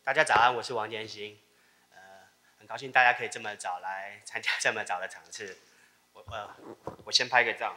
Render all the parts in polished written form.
大家早安，我是王建新。很高兴大家可以这么早来参加这么早的场次。我先拍个照。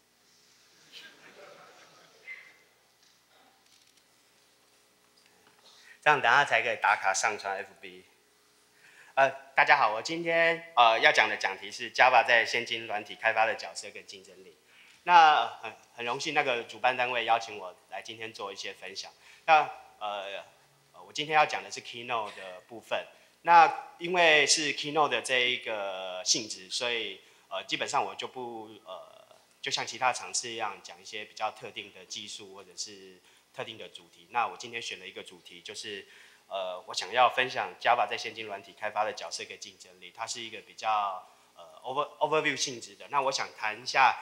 这样等下才可以打卡上传 FB。大家好，我今天要讲的讲题是 Java 在先进软体开发的角色跟竞争力。那很荣幸，那个主办单位邀请我来今天做一些分享。那我今天要讲的是 Keynote 的部分。那因为是 Keynote 的这一个性质，所以基本上我就不就像其他场次一样讲一些比较特定的技术或者是特定的主题。那我今天选了一个主题，就是我想要分享 Java 在先进软体开发的角色跟竞争力。它是一个比较overview 性质的。那我想谈一下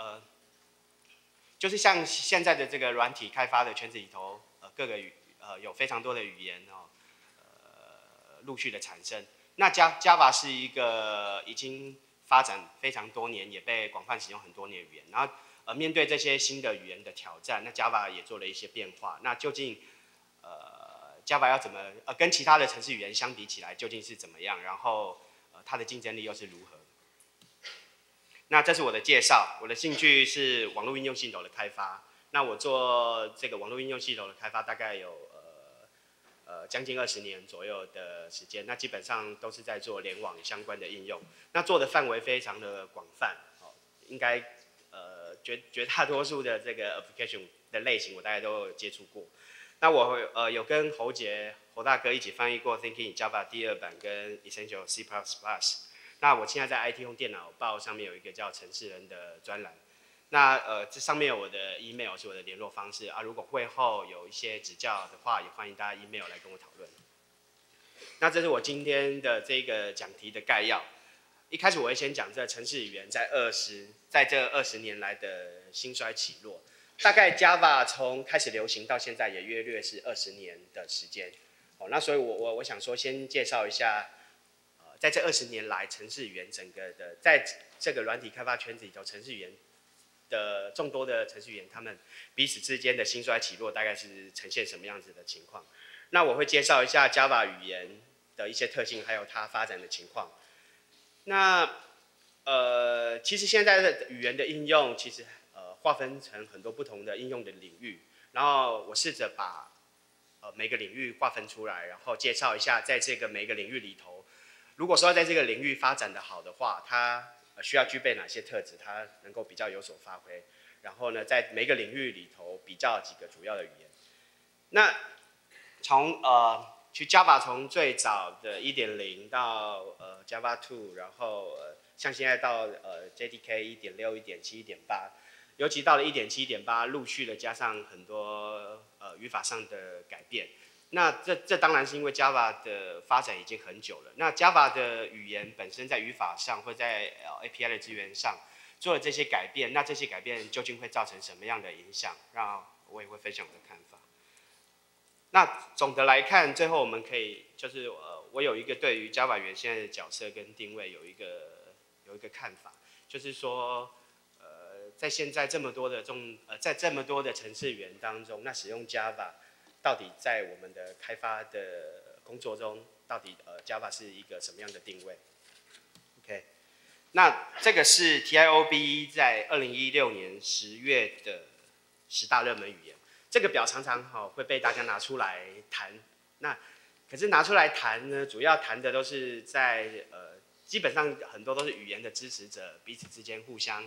就是像现在的这个软体开发的圈子里头，各个有非常多的语言陆续的产生。那 Java 是一个已经发展非常多年，也被广泛使用很多年的语言。然后面对这些新的语言的挑战，那 Java 也做了一些变化。那究竟Java 要怎么跟其他的程式语言相比起来，究竟是怎么样？然后它的竞争力又是如何？那这是我的介绍。我的兴趣是网络应用系统的开发。那我做这个网络应用系统的开发大概有将近20年左右的时间。那基本上都是在做联网相关的应用。那做的范围非常的广泛，应该绝大多数的这个 application 的类型我大概都有接触过。那我有跟侯大哥一起翻译过 Thinking in Java 第2版跟 Essential C++。那我现在在 IT 用电脑报上面有一个叫程式人的专栏。那这上面有我的 email 是我的联络方式啊。如果会后有一些指教的话，也欢迎大家 email 来跟我讨论。那这是我今天的这个讲题的概要。一开始我会先讲这程式语言在这20年来的兴衰起落。大概 Java 从开始流行到现在也约略是20年的时间。那所以我想说先介绍一下，在这20年来程式语言整个的在这个软体开发圈子里头，程式语言的众多的程序员，他们彼此之间的兴衰起落大概是呈现什么样子的情况？那我会介绍一下 Java 语言的一些特性，还有它发展的情况。那其实现在的语言的应用，其实划分成很多不同的应用的领域。然后我试着把每个领域划分出来，然后介绍一下在这个每个领域里头，如果说在这个领域发展的好的话，它需要具备哪些特质，它能够比较有所发挥。然后呢，在每个领域里头比较几个主要的语言。那去 Java 从最早的1.0到Java 2，然后像现在到JDK 1.6、1.7、1.8，尤其到了1.7、1.8，陆续的加上很多语法上的改变。那这当然是因为 Java 的发展已经很久了。那 Java 的语言本身在语法上或在API 的资源上做了这些改变，那这些改变究竟会造成什么样的影响？让我也会分享我的看法。那总的来看，最后我们可以就是我有一个对于 Java 语言现在的角色跟定位有一个看法，就是说在现在这么多的在这么多的程式语言当中，那使用 Java 到底在我们的开发的工作中，到底Java 是一个什么样的定位 ？OK， 那这个是 TIOB 在2016年10月的10大热门语言。这个表常常会被大家拿出来谈。那可是拿出来谈呢，主要谈的都是在基本上很多都是语言的支持者彼此之间互相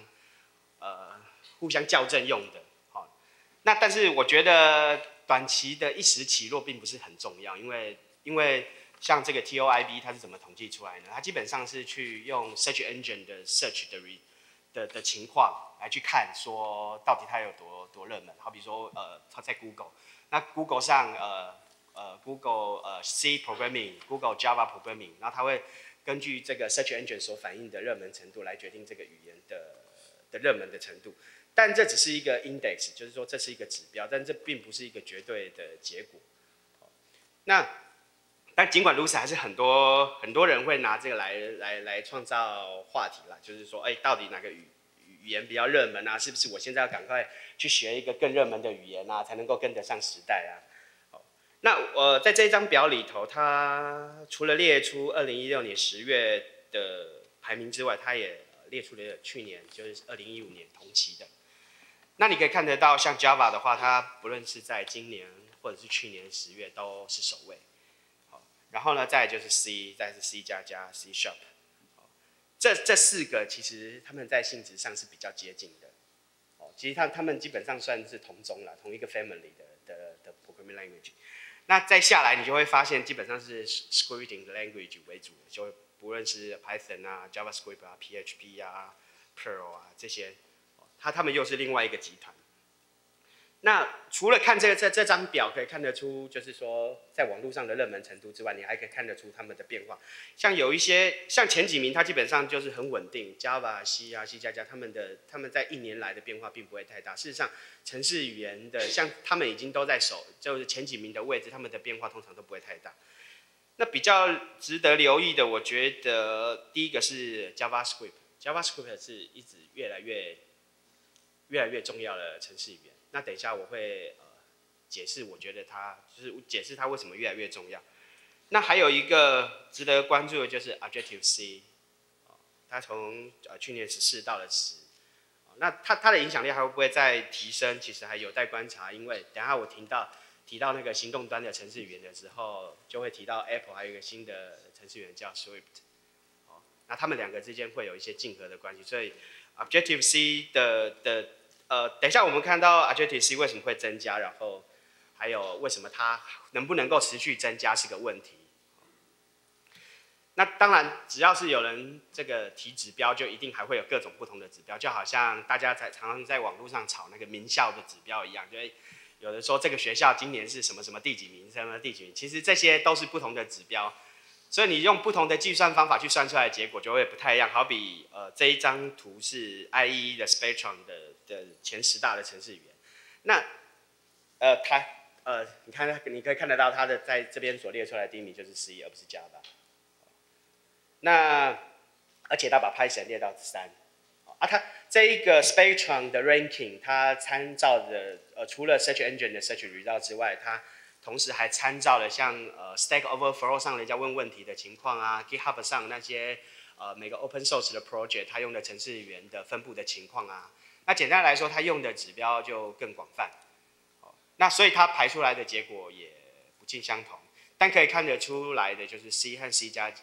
校正用的。那但是我觉得短期的一时起落并不是很重要，因为像这个 TOIB 它是怎么统计出来呢？它基本上是去用 search engine 的 search 的情况来去看，说到底它有多热门。好比说它在 Google， 那 Google 上Google C programming、Google Java programming， 然后它会根据这个 search engine 所反映的热门程度来决定这个语言的热门的程度。但这只是一个 index， 就是说这是一个指标，但这并不是一个绝对的结果。但尽管如此，还是很多人会拿这个来创造话题啦，就是说，到底哪个语言比较热门啊？是不是我现在要赶快去学一个更热门的语言啊，才能够跟得上时代啊？ 那在这一张表里头，它除了列出2016年10月的排名之外，它也列出了去年就是2015年同期的。那你可以看得到，像 Java 的话，它不论是在今年或者是去年10月都是首位。然后呢，再来就是 C， 再是 C++、C#。这4个其实他们在性质上是比较接近的。其实他们基本上算是同宗啦，同一个 family 的 programming language。那再下来，你就会发现基本上是 scripting language 为主的，就不论是 Python 啊、JavaScript 啊、PHP 啊、Perl 啊这些，他们又是另外一个集团。那除了看这张表可以看得出，就是说在网络上的热门程度之外，你还可以看得出他们的变化。像有一些像前几名，它基本上就是很稳定 ，Java、C 啊、C++，他们在1年来的变化并不会太大。事实上，程式语言的像他们已经都在就是前几名的位置，他们的变化通常都不会太大。那比较值得留意的，我觉得第一个是 JavaScript 是一直越来越重要的程式语言。那等一下我会解释，我觉得就是解释它为什么越来越重要。那还有一个值得关注的就是 Objective C， 它从去年14到了10，那它的影响力还会不会再提升？其实还有待观察，因为等一下我提到那个行动端的程式语言的时候，就会提到 Apple 还有一个新的程式语言叫 Swift， 那他们两个之间会有一些竞合的关系，所以 Objective C 等一下我们看到 Objective C 为什么会增加，然后还有为什么它能不能够持续增加是个问题。那当然，只要是有人这个提指标，就一定还会有各种不同的指标，就好像大家常常在网络上炒那个名校的指标一样，就有的说这个学校今年是什么什么第几名，什么第几名，其实这些都是不同的指标，所以你用不同的计算方法去算出来的结果就会不太一样。好比这一张图是 IEEE 的 Spectrum 的前10大的程式语言，那你可以看得到它的在这边所列出来的第一名就是 C， 而不是 Java。那而且它把 Python 列到3。它这一个 Spectrum 的 ranking， 它参照的除了 Search Engine 的 Search Result 之外，它同时还参照了像Stack Overflow 上人家问问题的情况啊 ，GitHub 上那些每个 Open Source 的 project 它用的程式语言的分布的情况啊。那简单来说，它用的指标就更广泛。那所以它排出来的结果也不尽相同。但可以看得出来的就是 C 和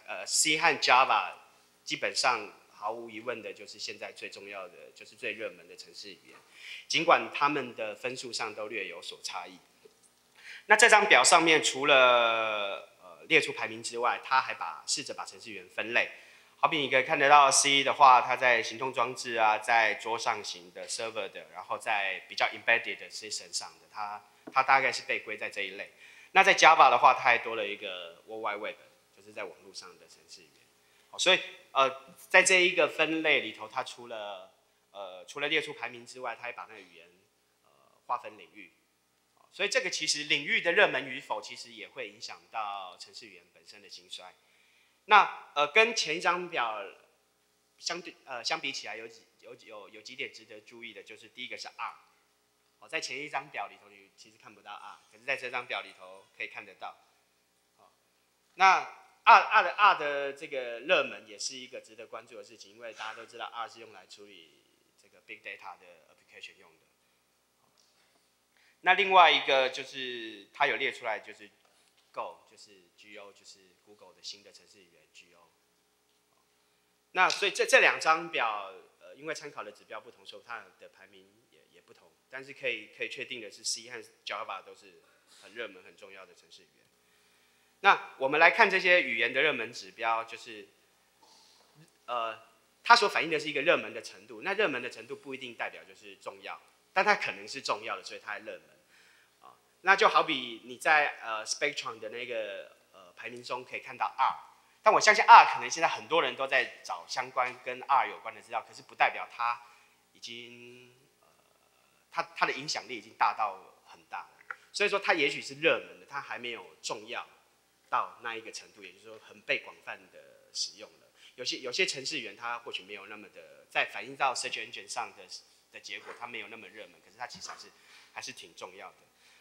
C 和 Java 基本上毫无疑问的就是现在最重要的，就是最热门的程式语言，尽管他们的分数上都略有所差异。那这张表上面除了列出排名之外，它还试着把程式语言分类。好比你可以看得到 C 的话，它在行动装置啊，在桌上型的 server 的，然后在比较 embedded 的 system 上的，它大概是被归在这一类。那在 Java 的话，它还多了一个 World Wide Web， 就是在网络上的程式语言。所以在这一个分类里头，它除了列出排名之外，它还把那个语言划分领域。所以这个其实领域的热门与否，其实也会影兴到程式语言本身的兴衰。那跟前一张表相比起来，有几点值得注意的，就是第一个是 R。在前一张表里头你其实看不到 R， 可是在这张表里头可以看得到。那 R 的这个热门也是一个值得关注的事情，因为大家都知道 R 是用来处理这个 Big Data 的 application 用的。那另外一个就是它有列出来，就是 Go， 就是 Go， 就是 Google 的新的程式语言 Go。那所以这两张表，因为参考的指标不同，所以它的排名也不同。但是可以确定的是 ，C 和 Java 都是很热门、很重要的程式语言。那我们来看这些语言的热门指标，就是它所反映的是一个热门的程度。那热门的程度不一定代表就是重要，但它可能是重要的，所以它热门。那就好比你在Spectrum 的那个排名中可以看到 R， 但我相信 R 可能现在很多人都在找相关跟 R 有关的资料，可是不代表它已经它的影响力已经大到很大了。所以说它也许是热门的，它还没有重要到那一个程度，也就是说很被广泛的使用了。有些程式语言它或许没有那么的，在反映到 Search Engine 上的结果，它没有那么热门，可是它其实还是挺重要的。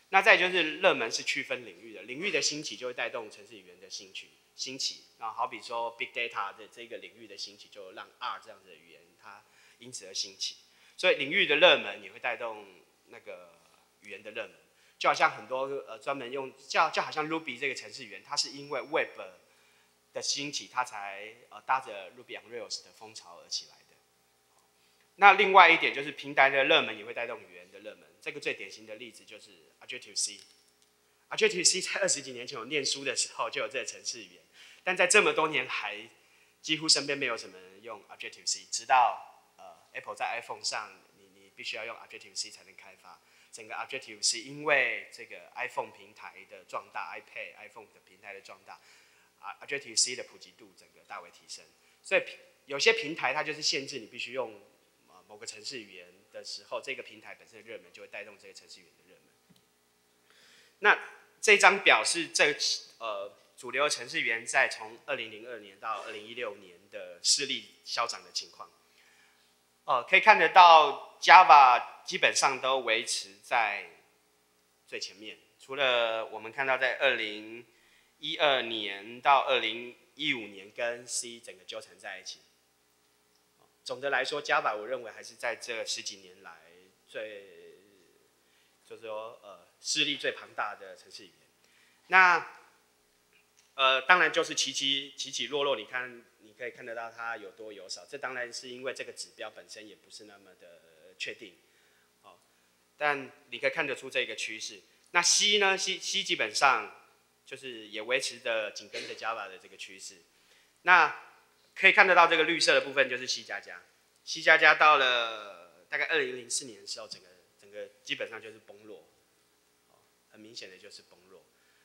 那再就是热门是区分领域的，领域的兴起就会带动程式语言的兴起。那好比说 Big Data 的这个领域的兴起，就让 R 这样子的语言它因此而兴起。所以领域的热门也会带动那个语言的热门。就好像很多专门用就好像 Ruby 这个程式语言，它是因为 Web 的兴起，它才搭着 Ruby on Rails 的风潮而起来的。那另外一点就是平台的热门也会带动语言的热门。这个最典型的例子就是 Objective-C。Objective-C 在20几年前我念书的时候就有这个程式语言，但在这么多年来，几乎身边没有什么人用 Objective-C， 直到Apple 在 iPhone 上，你必须要用 Objective-C 才能开发。整个 Objective-C 因为这个 iPhone 平台的壮大 ，iPad、iPhone 的平台的壮大，Objective-C 的普及度整个大为提升。所以有些平台它就是限制你必须用某个程式语言的时候，这个平台本身的热门就会带动这个程式语言的热门。那这张表是主流程式语言在从2002年到2016年的势力消长的情况。可以看得到 Java 基本上都维持在最前面，除了我们看到在2012年到2015年跟 C 整个纠缠在一起。总的来说 ，Java 我认为还是在这10几年来就是说势力最庞大的程式语言。那当然就是起起落落，你可以看得到它有多有少。这当然是因为这个指标本身也不是那么的确定，但你可以看得出这个趋势。那 C 呢 ？C 基本上就是也维持着紧跟着 Java 的这个趋势。那可以看得到这个绿色的部分就是 C++。C++ 到了大概2004年的时候，整个基本上就是崩落，很明显的就是崩落。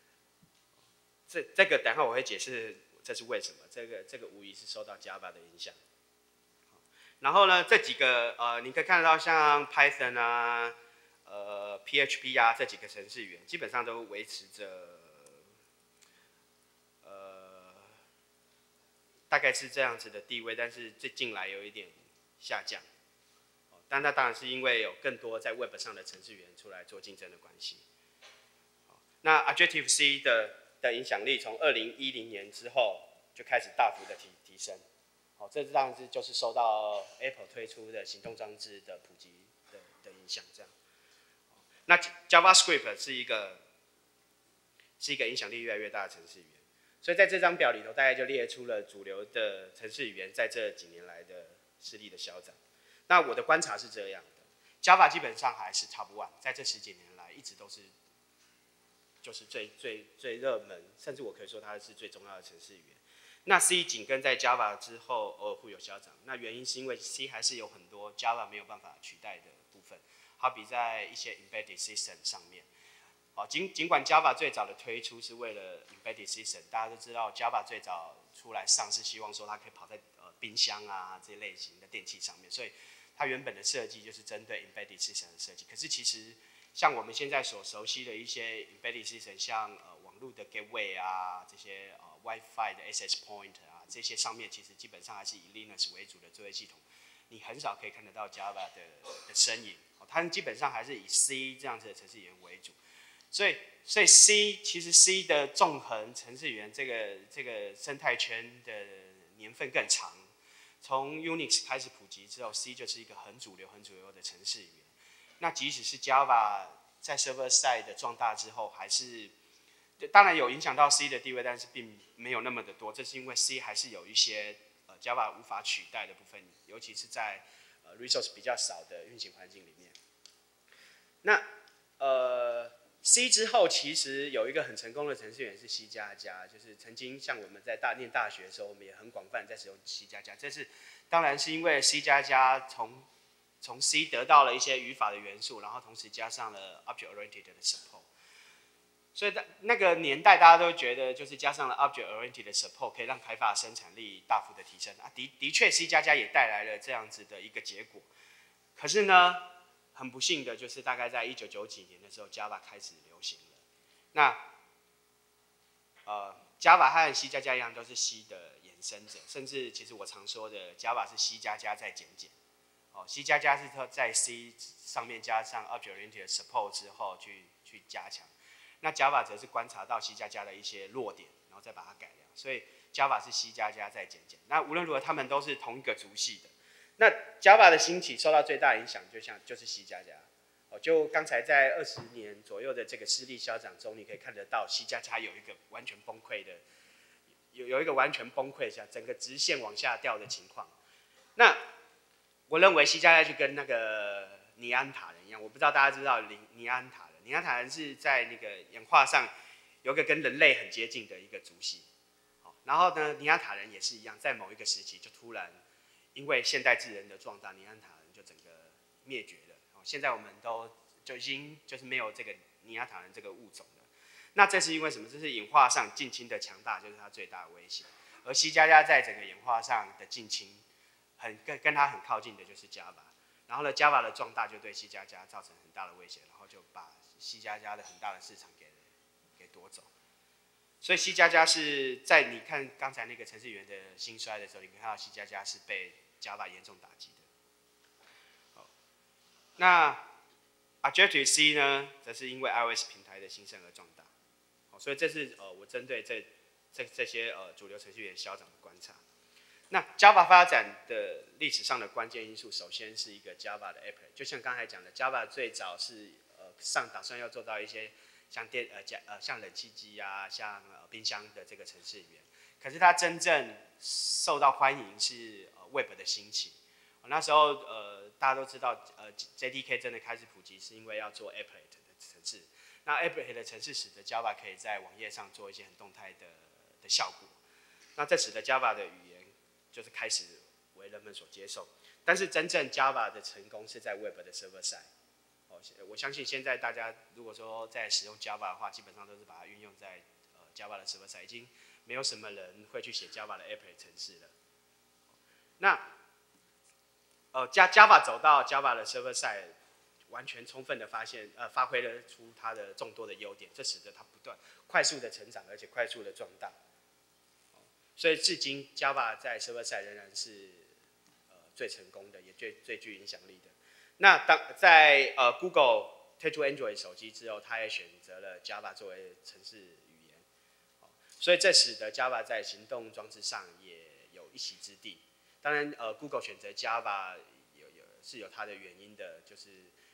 这个等一下我会解释这是为什么。这个无疑是受到 Java 的影响。然后呢，这几个你可以看得到像 Python 啊、PHP 啊这几个程式语言，基本上都维持着大概是这样子的地位，但是最近来有一点下降。但那当然是因为有更多在 Web 上的程式语言出来做竞争的关系。那 Objective-C 的影响力从2010年之后就开始大幅的提升。这当然就是受到 Apple 推出的行动装置的普及的影响。这样，那 JavaScript 是一个影响力越来越大的程式语言。所以在这张表里头，大概就列出了主流的程式语言在这几年来的势力的消长。那我的观察是这样的 ，Java 基本上还是 Top One， 在这10几年来一直都是就是最热门，甚至我可以说它是最重要的程式语言。那 C 紧跟在 Java 之后偶尔会有消长，那原因是因为 C 还是有很多 Java 没有办法取代的部分，好比在一些 Embedded System 上面。尽管 Java 最早的推出是为了 Embedded System， 大家都知道 Java 最早出来上是希望说它可以跑在冰箱啊这类型的电器上面，所以它原本的设计就是针对 Embedded System 的设计。可是其实像我们现在所熟悉的一些 Embedded System， 像网络的 Gateway 啊，这些Wi-Fi 的 Access Point 啊，这些上面其实基本上还是以 Linux 为主的作业系统，你很少可以看得到 Java 的身影。它们基本上还是以 C 这样子的程式语言为主。所以 C 其实 C 的纵横程式语言这个生态圈的年份更长。从 Unix 开始普及之后 ，C 就是一个很主流的程式语言。那即使是 Java 在 server side 的壮大之后，还是当然有影响到 C 的地位，但是并没有那么的多。这是因为 C 还是有一些Java 无法取代的部分，尤其是在resource 比较少的运行环境里面。那C 之后其实有一个很成功的程式语言是 C++， 就是曾经像我们在念大学的时候，我们也很广泛在使用 C++。这是当然是因为 C++ 从 C 得到了一些语法的元素，然后同时加上了 Object-Oriented 的 support。所以那个年代大家都觉得，就是加上了 Object-Oriented 的 support， 可以让开发生产力大幅的提升。的确 C++ 也带来了这样子的一个结果。可是呢，很不幸的就是大概在1990几年的时候 ，Java 开始流行了。那Java 和 C++ 一样，都是 C 的衍生者，甚至其实我常说的 Java 是 C++ 再减减。C++ 是在 C 上面加上 Object-Oriented Support 之后去去加强。那 Java 则是观察到 C++ 的一些弱点，然后再把它改良。所以 Java 是 C++ 再减减。那无论如何，他们都是同一个族系的。那 Java 的兴起受到最大影响，就是 C++。就刚才在20年左右的这个私立校长中，你可以看得到 C++ 有一个完全崩溃的，有一个完全崩溃下，整个直线往下掉的情况。那我认为 C++ 就跟那个尼安塔人一样，我不知道大家知不知道尼安塔人。尼安塔人是在那个演化上有一个跟人类很接近的一个族系。然后呢，尼安塔人也是一样，在某一个时期就突然因为现代智人的壮大，尼安塔人就整个灭绝了。现在我们就已经就是没有这个尼安塔人这个物种了。那这是因为什么？这是演化上近亲的强大，就是它最大的威胁。而 C++ 在整个演化上的近亲，跟它很靠近的就是 Java。然后呢 ，Java 的壮大就对 C++ 造成很大的威胁，然后就把 C++ 的很大的市场给夺走。所以 C++ 是在你看刚才那个程式语言的兴衰的时候，你可以看到 C++ 是被 Java 严重打击的。那 Objective-C 呢，则是因为 iOS 平台的兴盛而壮大。所以这是我针对这些主流程序员校长的观察。那 Java 发展的历史上的关键因素，首先是一个 Java 的 Applet， 就像刚才讲的 ，Java 最早是打算要做到一些像像冷气机啊，像冰箱的这个程式语言。可是它真正受到欢迎是Web 的兴起。那时候大家都知道JDK 真的开始普及，是因为要做 Applet 的程式。那 Applet 的程式使得 Java 可以在网页上做一些很动态的效果。那这使得 Java 的语言就是开始为人们所接受。但是真正 Java 的成功是在 Web 的 Server side。我相信现在大家如果说在使用 Java 的话，基本上都是把它运用在Java 的 Server side， 已经没有什么人会去写 Java 的 Applet 程式了。那Java 走到 Java 的 Server side， 完全充分的发挥了出它的众多的优点，这使得它不断快速的成长，而且快速的壮大。所以至今 Java 在 Server side 仍然是最成功的，也最具影响力的。那在Google 推出 Android 手机之后，它也选择了 Java 作为程式语言，所以这使得 Java 在行动装置上也有一席之地。当然Google 选择 Java 是有它的原因的，就是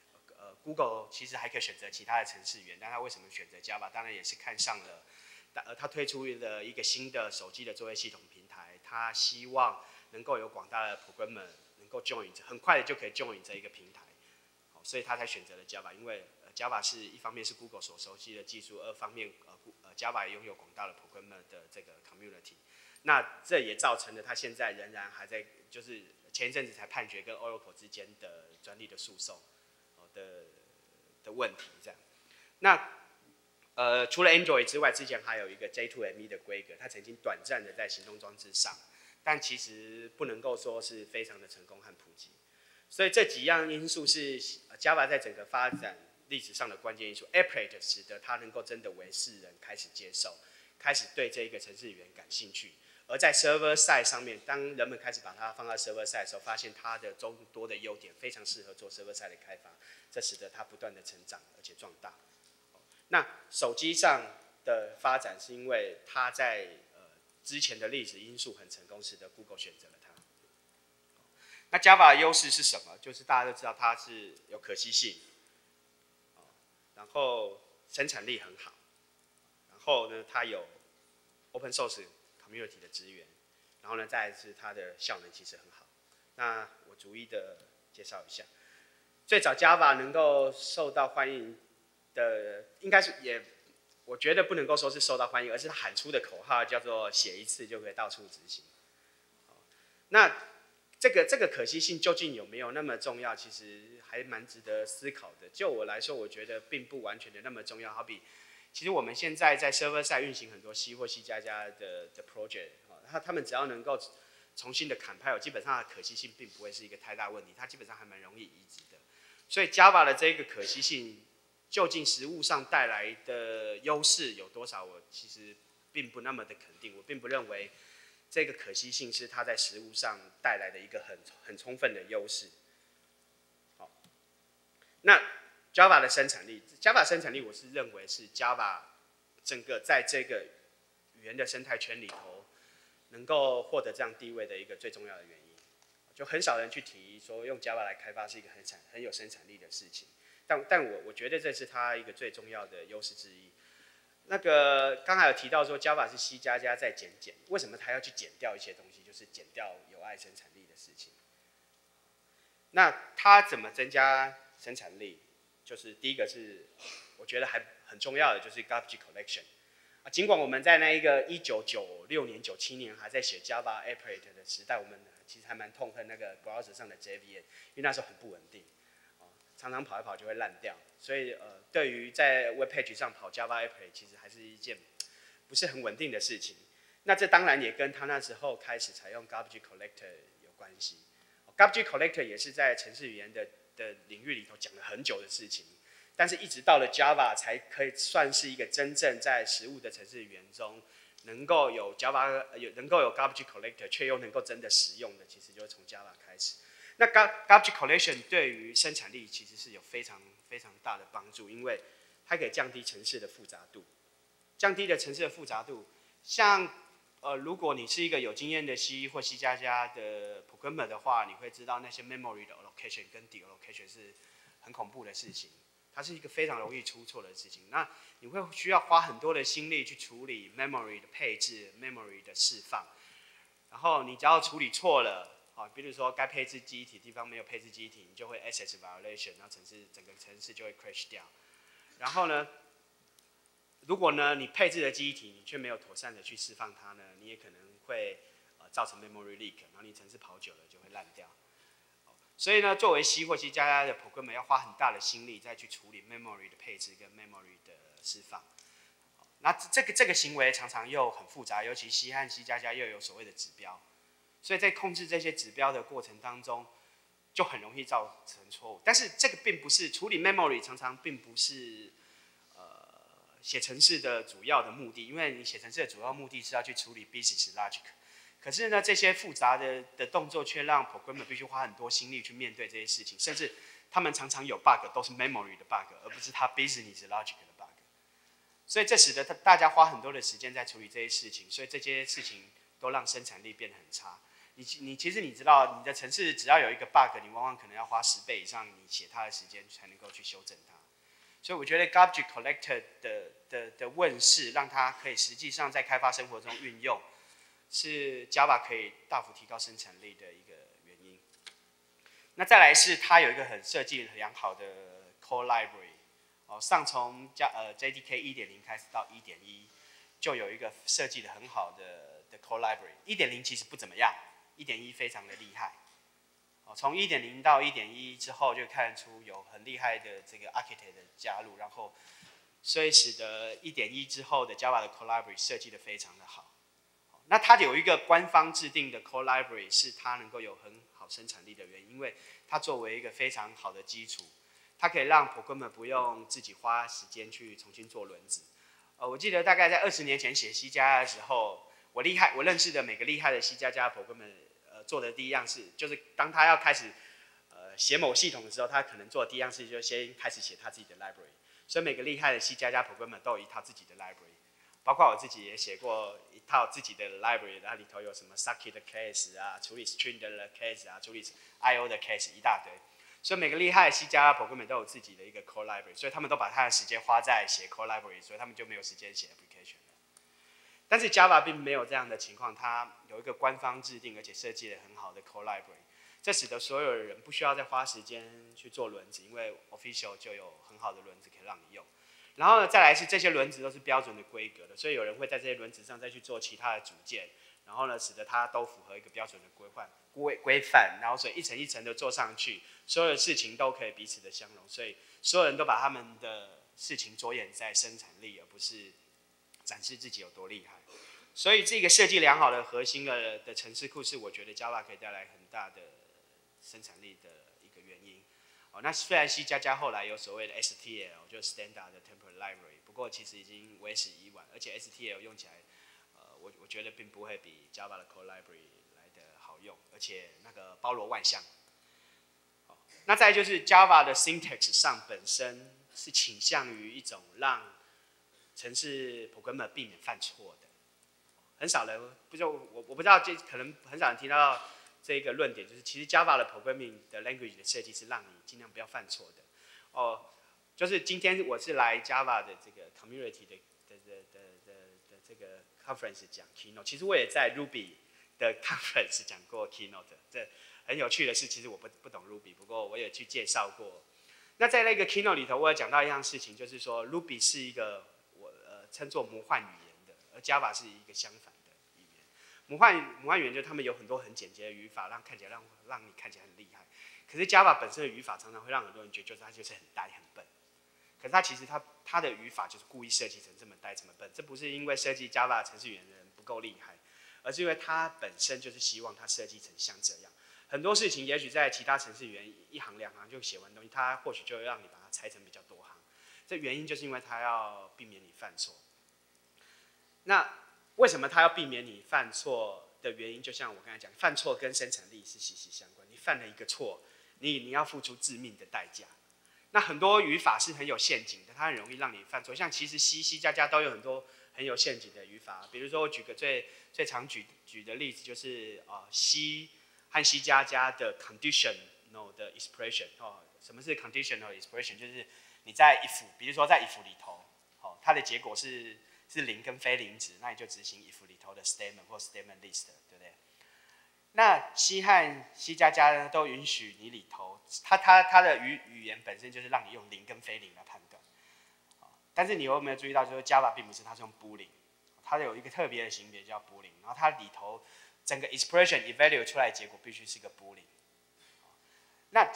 Google 其实还可以选择其他的程式语言，但它为什么选择 Java？ 当然也是看上了它推出了一个新的手机的作业系统平台，它希望能够有广大的 programmer 能够 join， 很快的就可以 join 这一个平台，所以他才选择了 Java。因为Java 是一方面是 Google 所熟悉的技术，二方面Java 也拥有广大的 programmer 的这个 community。那这也造成了他现在仍然还在，就是前一阵子才判决跟 Oracle 之间的专利的诉讼的问题这样。那除了 Android 之外，之前还有一个 J2ME 的规格，它曾经短暂的在行动装置上，但其实不能够说是非常的成功和普及。所以这几样因素是 Java 在整个发展历史上的关键因素。Applet 使得它能够真的为世人开始接受，开始对这个程式语言感兴趣。而在 Server side 上面，当人们开始把它放在 Server side 的时候，发现它的众多的优点非常适合做 Server side 的开发，这使得它不断的成长而且壮大。那手机上的发展是因为它在之前的历史因素很成功，使得 Google 选择了它。那 Java 的优势是什么？就是大家都知道它是有可惜性，然后生产力很好，然后呢它有 Open Source Community 的资源，然后呢再来是它的效能其实很好。那我逐一的介绍一下。最早 Java 能够受到欢迎的，应该是我觉得不能够说是受到欢迎，而是他喊出的口号叫做写一次就可以到处执行。那这个可惜性究竟有没有那么重要？其实还蛮值得思考的。就我来说，我觉得并不完全的那么重要。好比，其实我们现在在 server side 运行很多 C 或 C++ 的 project， 他们只要能够重新的 compile， 基本上的可惜性并不会是一个太大问题，它基本上还蛮容易移植的。所以 Java 的这个可惜性，究竟实务上带来的优势有多少？我其实并不那么的肯定。我并不认为这个可惜性是它在实务上带来的一个很充分的优势。好，那 Java 的生产力，Java 生产力，我是认为是 Java 整个在这个语言的生态圈里头，能够获得这样地位的一个最重要的原因。就很少人去提说用 Java 来开发是一个很有生产力的事情，但我觉得这是它一个最重要的优势之一。那个刚才有提到说 Java 是 C++ 在减，为什么它要去减掉一些东西？就是减掉有碍生产力的事情。那它怎么增加生产力？就是第一个是我觉得还很重要的，就是 garbage collection。尽管我们在那一个1996年、97年还在写 Java Applet 的时代，我们其实还蛮痛恨那个 browser 上的 JVM， 因为那时候很不稳定，常常跑一跑就会烂掉。所以对于在 web page 上跑 Java Applet， 其实还是一件不是很稳定的事情。那这当然也跟他那时候开始采用 garbage collector 有关系。garbage collector 也是在程式语言的领域里头讲了很久的事情。但是，一直到了 Java 才可以算是一个真正在实务的程式语言中，能够有 garbage collector， 却又能够真的使用的，其实就是从 Java 开始。那 garbage collection 对于生产力其实是有非常非常大的帮助，因为它可以降低程式的复杂度。降低了程式的复杂度，像如果你是一个有经验的 C 或 C++ 的 programmer 的话，你会知道那些 memory 的 allocation 跟 deallocation 是很恐怖的事情。它是一个非常容易出错的事情，那你会需要花很多的心力去处理 memory 的配置、memory 的释放，然后你只要处理错了，比如说该配置记忆体的地方没有配置记忆体，你就会 access violation， 然后整个程式就会 crash 掉。然后呢，如果呢你配置了记忆体，你却没有妥善的去释放它呢，你也可能会造成 memory leak， 然后你程式跑久了就会烂掉。所以呢，作为 C 或 C++ 的 programmer 要花很大的心力再去处理 memory 的配置跟 memory 的释放。那这个行为常常又很复杂，尤其 C 和 C++ 又有所谓的指标，所以在控制这些指标的过程当中，就很容易造成错误。但是这个并不是处理 memory， 常常并不是写程式的主要的目的，因为你写程式的主要目的是要去处理 business logic。可是呢，这些复杂的动作却让 programmer 必须花很多心力去面对这些事情，甚至他们常常有 bug 都是 memory 的 bug， 而不是他 business logic 的 bug。所以这使得大家花很多的时间在处理这些事情，所以这些事情都让生产力变得很差。其实你知道，你的程式只要有一个 bug， 你往往可能要花10倍以上你写它的时间才能够去修正它。所以我觉得 garbage collector 的问世，让它可以实际上在开发生活中运用。是 Java 可以大幅提高生产力的一个原因。那再来是它有一个很设计良好的 core library， 上从JDK 1.0 开始到 1.1， 就有一个设计的很好的 core library。1.0 其实不怎么样，1.1非常的厉害。从 1.0 到 1.1 之后，就看出有很厉害的这个 architect 的加入，然后所以使得 1.1 之后的 Java 的 core library 设计的非常的好。那它有一个官方制定的 core library， 是它能够有很好生产力的原因，因为它作为一个非常好的基础，它可以让 programmer 不用自己花时间去重新做轮子。我记得大概在20年前写 C++ 的时候，我认识的每个厉害的 C++ programmer，做的第一样事，就是当他要开始写某系统的时候，他可能做的第一样事就是先开始写他自己的 library。所以每个厉害的 C++ programmer 都有一套自己的 library。包括我自己也写过一套自己的 library， 然后里头有什么 socket 的 case 啊，处理 string 的 case 啊，处理 I/O 的 case 一大堆。所以每个厉害的 C+ programmer 都有自己的一个 core library， 所以他们都把他的时间花在写 core library， 所以他们就没有时间写 application 了。但是 Java 并没有这样的情况，它有一个官方制定而且设计的很好的 core library， 这使得所有的人不需要再花时间去做轮子，因为 official 就有很好的轮子可以让你用。然后呢，再来是这些轮子都是标准的规格的，所以有人会在这些轮子上再去做其他的组件，然后呢，使得它都符合一个标准的规范，然后所以一层一层的做上去，所有的事情都可以彼此的相容，所以所有人都把他们的事情着眼在生产力，而不是展示自己有多厉害。所以这个设计良好的核心的程式库是我觉得 Java 可以带来很大的生产力的一个原因。那虽然 C++ 后来有所谓的 STL， 就是 Standard Template Library， 不过其实已经为时已晚，而且 STL 用起来，我觉得并不会比 Java 的 Core Library 来的好用，而且那个包罗万象。 那再来就是 Java 的 syntax 上本身是倾向于一种让程式 programmer 避免犯错的，很少人我不知道，这可能很少人提到这个论点，就是其实 Java 的 programming 的 language 的设计是让你尽量不要犯错的。就是今天我是来 Java 的这个 community 的这个 conference 讲 keynote， 其实我也在 Ruby 的 conference 讲过 keynote。这很有趣的是，其实我不懂 Ruby， 不过我也去介绍过。那在那个 keynote 里头，我有讲到一样事情，就是说 Ruby 是一个我称作魔幻语言的，而 Java 是一个相反的语言。魔幻语言就是他们有很多很简洁的语法，看起来让你看起来很厉害。可是 Java 本身的语法常常会让很多人觉得它就是很呆很笨。可是它其实它的语法就是故意设计成这么呆这么笨，这不是因为设计 Java 程序员的人不够厉害，而是因为它本身就是希望它设计成像这样。很多事情也许在其他程序员一行两行就写完东西，它或许就会让你把它拆成比较多行。这原因就是因为它要避免你犯错。那为什么它要避免你犯错的原因，就像我刚才讲，犯错跟生产力是息息相关。你犯了一个错，你要付出致命的代价。那很多语法是很有陷阱的，它很容易让你犯错。像其实 C 加加都有很多很有陷阱的语法，比如说我举个最常举的例子，就是C 和 C 加加的 conditional 的 expression。什么是 conditional expression？ 就是你在 if， 比如说在 if 里头，它的结果是零跟非零值，那你就执行 if 里头的 statement 或 statement list， 对不对？那 C 和 C 加加呢，都允许你里头，它的语言本身就是让你用零跟非零来判断。但是你有没有注意到，就是 Java 并不是，它是用 Boolean， 它有一个特别的型别叫 Boolean， 然后它里头整个 expression evaluate 出来的结果必须是个 Boolean。那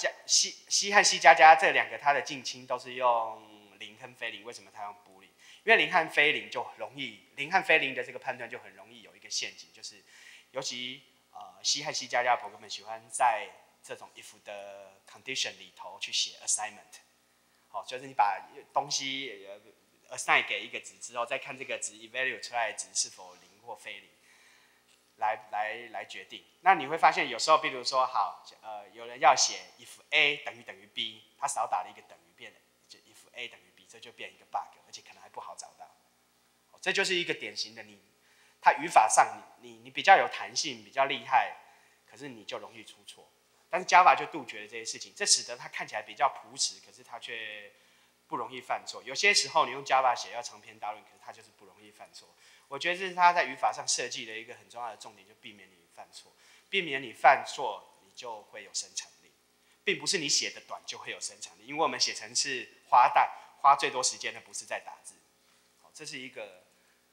C 和 C 加加这两个它的近亲都是用零跟非零，为什么它用 Boolean？ 因为零和非零就很容易，零和非零的这个判断就很容易有一个陷阱，就是尤其C 和 C 加加的 programmer 喜欢在这种 if 的 condition 里头去写 assignment， 就是你把东西assign 给一个值之后，再看这个值 evaluate 出来的值是否零或非零，来决定。那你会发现有时候，比如说有人要写 if A 等于 B， 他少打了一个等于，变就 if A 等于 B， 这就变一个 bug， 而且可能还不好找到。这就是一个典型的它语法上你比较有弹性，比较厉害，可是你就容易出错。但是 Java 就杜绝了这些事情，这使得它看起来比较朴实，可是它却不容易犯错。有些时候你用 Java 写要长篇大论，可是它就是不容易犯错。我觉得这是它在语法上设计的一个很重要的重点，就避免你犯错。避免你犯错，你就会有生产力，并不是你写的短就会有生产力，因为我们写程式花最多时间的不是在打字。这是一个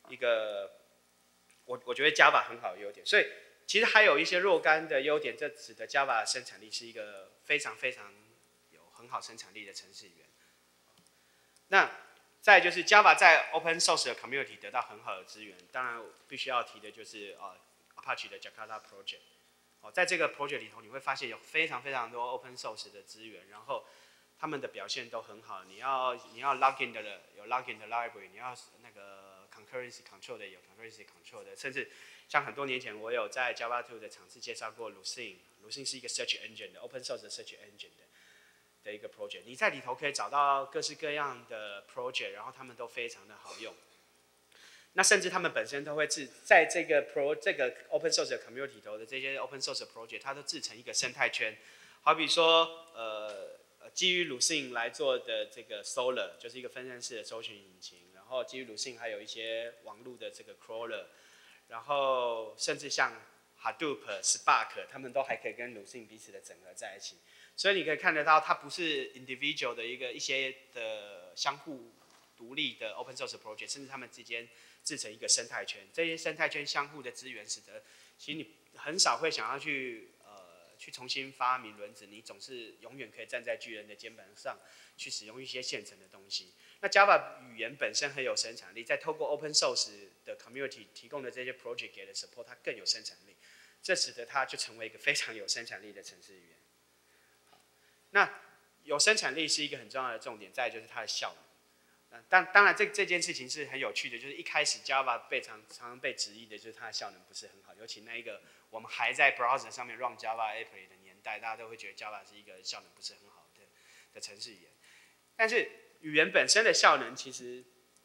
我觉得 Java 很好的优点，所以其实还有一些若干的优点，这使得 Java 的生产力是一个非常非常有很好生产力的程式语言。那再来就是 Java 在 Open Source 的 Community 得到很好的资源，当然必须要提的就是Apache 的 Jakarta Project。在这个 project 里头，你会发现有非常非常多 Open Source 的资源，然后他们的表现都很好。你要 login 的有 login 的 library， 你要那个concurrency control 的有 concurrency control 的，甚至像很多年前我有在 Java 2的场次介绍过 Lucene 是一个 search engine 的 open source 的 search engine 的一个 project， 你在里头可以找到各式各样的 project， 然后他们都非常的好用。那甚至他们本身都会在这个 open source 的 community 里头的这些 open source project， 它都制成一个生态圈。好比说基于 Lucene 来做的这个 Solr 就是一个分散式的搜寻引擎，然后基于 Lucene 还有一些网络的这个 crawler， 然后甚至像 Hadoop、Spark， 他们都还可以跟 Lucene 彼此的整合在一起。所以你可以看得到，它不是 individual 的一些的相互独立的 open source project， 甚至他们之间制成一个生态圈。这些生态圈相互的资源，使得其实你很少会想要去重新发明轮子，你总是永远可以站在巨人的肩膀上去使用一些现成的东西。那 Java 语言本身很有生产力，在透过 open source 的 community 提供的这些 project 给的 support， 它更有生产力，这使得它就成为一个非常有生产力的程式语言。那有生产力是一个很重要的重点，再来就是它的效能。当然这件事情是很有趣的，就是一开始 Java 常常被质疑的就是它的效能不是很好，尤其那一个我们还在 browser 上面 run Java Applet 的年代，大家都会觉得 Java 是一个效能不是很好的程式语言。但是语言本身的效能其实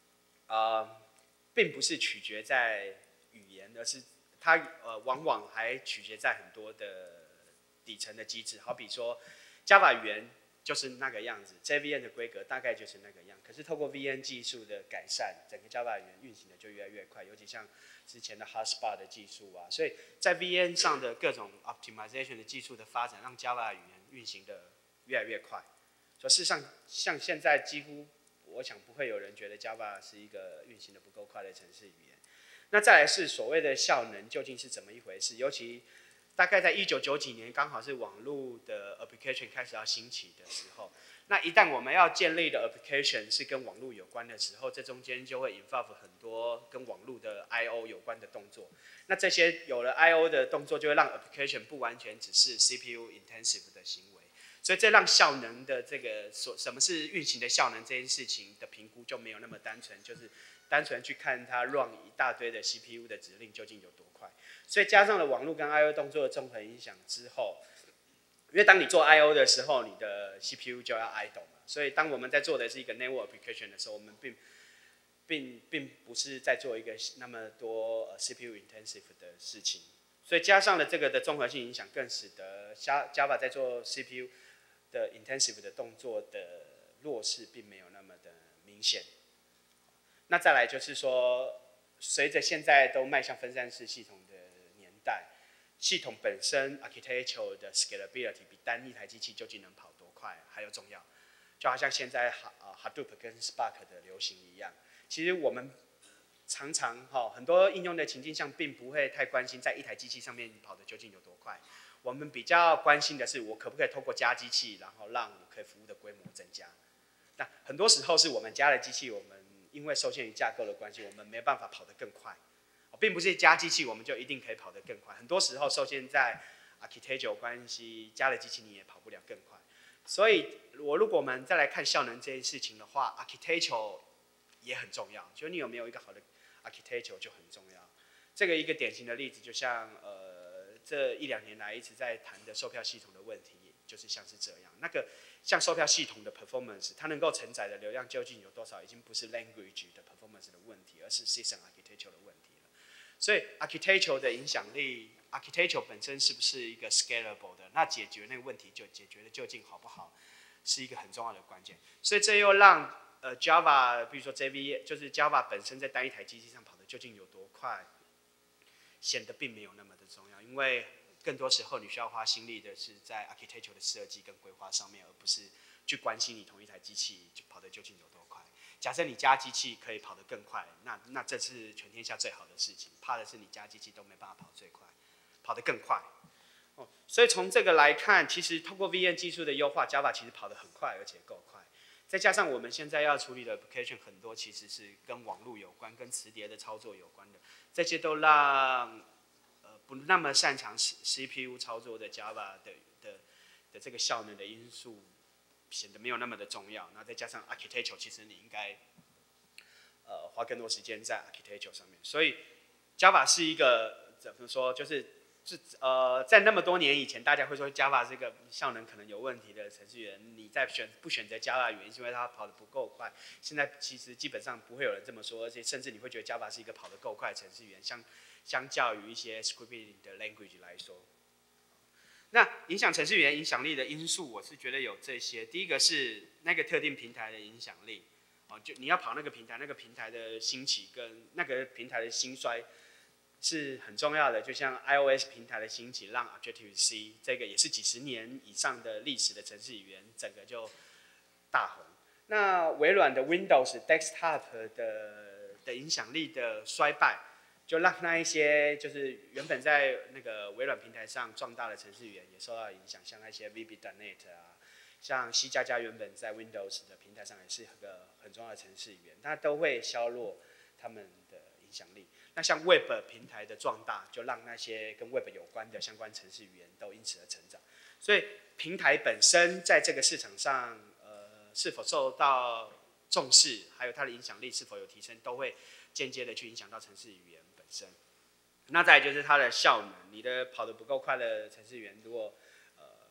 并不是取决在语言，而是它往往还取决在很多的底层的机制。好比说 Java 语言就是那个样子 ，JVM 的规格大概就是那个样。可是透过 VM 技术的改善，整个 Java 语言运行的就越来越快，尤其像之前的 Hotspot 的技术啊，所以在 VM 上的各种 optimization 的技术的发展，让 Java 语言运行的越来越快。所以事实上，像现在几乎我想不会有人觉得 Java 是一个运行的不够快的程式语言。那再来是所谓的效能究竟是怎么一回事？尤其大概在1990几年，刚好是网络的 application 开始要兴起的时候。那一旦我们要建立的 application 是跟网络有关的时候，这中间就会 involve 很多跟网络的 I/O 有关的动作。那这些有了 I/O 的动作，就会让 application 不完全只是 CPU intensive 的行为。所以这让效能的这个什么是运行的效能这件事情的评估就没有那么单纯，就是单纯去看它 run 一大堆的 CPU 的指令究竟有多快。所以加上了网络跟 I/O 动作的综合影响之后，因为当你做 I/O 的时候，你的 CPU 就要 idle 嘛。所以当我们在做的是一个 network application 的时候，我们并不是在做一个那么多CPU intensive 的事情。所以加上了这个的综合性影响，更使得 Java 在做 CPU 的 intensive 的动作的弱势并没有那么的明显。那再来就是说，随着现在都迈向分散式系统的年代，系统本身 architecture 的 scalability 比单一台机器究竟能跑多快还要重要。就好像现在Hadoop 跟 Spark 的流行一样，其实我们常常很多应用的情境下并不会太关心在一台机器上面跑的究竟有多快。我们比较关心的是，我可不可以透过加机器，然后让我可以服务的规模增加。那很多时候是我们加了机器，我们因为受限于架构的关系，我们没办法跑得更快。并不是加机器我们就一定可以跑得更快，很多时候受限在 architecture 关系，加了机器你也跑不了更快。所以如果我们再来看效能这件事情的话 ，architecture 也很重要，就你有没有一个好的 architecture 就很重要。这个一个典型的例子，就像这1-2年来一直在谈的售票系统的问题，就是像是这样。那个像售票系统的 performance， 它能够承载的流量究竟有多少，已经不是 language 的 performance 的问题，而是 system architecture 的问题了。所以 architecture 的影响力 ，architecture 本身是不是一个 scalable 的？那解决那个问题就解决的究竟好不好，是一个很重要的关键。所以这又让Java， 比如说 JVM， 就是 Java 本身在单一台机器上跑的究竟有多快，显得并没有那么的重要，因为更多时候你需要花心力的是在 architecture 的设计跟规划上面，而不是去关心你同一台机器跑的究竟有多快。假设你加机器可以跑得更快，那这是全天下最好的事情。怕的是你加机器都没办法跑最快，跑得更快。所以从这个来看，其实通过 VM 技术的优化 ，Java 其实跑得很快，而且够快。再加上我们现在要处理的 application 很多其实是跟网络有关、跟磁碟的操作有关的，这些都让不那么擅长 CPU 操作的 Java 的这个效能的因素显得没有那么的重要。那再加上 architecture， 其实你应该花更多时间在 architecture 上面。所以 Java 是一个怎么说，就是在那么多年以前，大家会说 Java 是一个效能可能有问题的程序员。你在不选择 Java 的原因是因为它跑得不够快。现在其实基本上不会有人这么说，而且甚至你会觉得 Java 是一个跑得够快的程序员，相较于一些 scripting 的 language 来说。那影响程序员影响力的因素，我是觉得有这些。第一个是那个特定平台的影响力，就你要跑那个平台，那个平台的兴起跟那个平台的兴衰是很重要的。就像 iOS 平台的兴起，让 Objective-C 这个也是几十年以上的历史的程式语言，整个就大红。那微软的 Windows Desktop 的影响力的衰败，就让那一些就是原本在那个微软平台上壮大的程式语言也受到影响，像那些 VB.NET 啊，像 C++ 原本在 Windows 的平台上也是个很重要的程式语言，它都会削弱他们的影响力。那像 Web 平台的壮大，就让那些跟 Web 有关的相关程式语言都因此而成长。所以平台本身在这个市场上，是否受到重视，还有它的影响力是否有提升，都会间接的去影响到程式语言本身。那再来就是它的效能，你的跑得不够快的程式语言，如果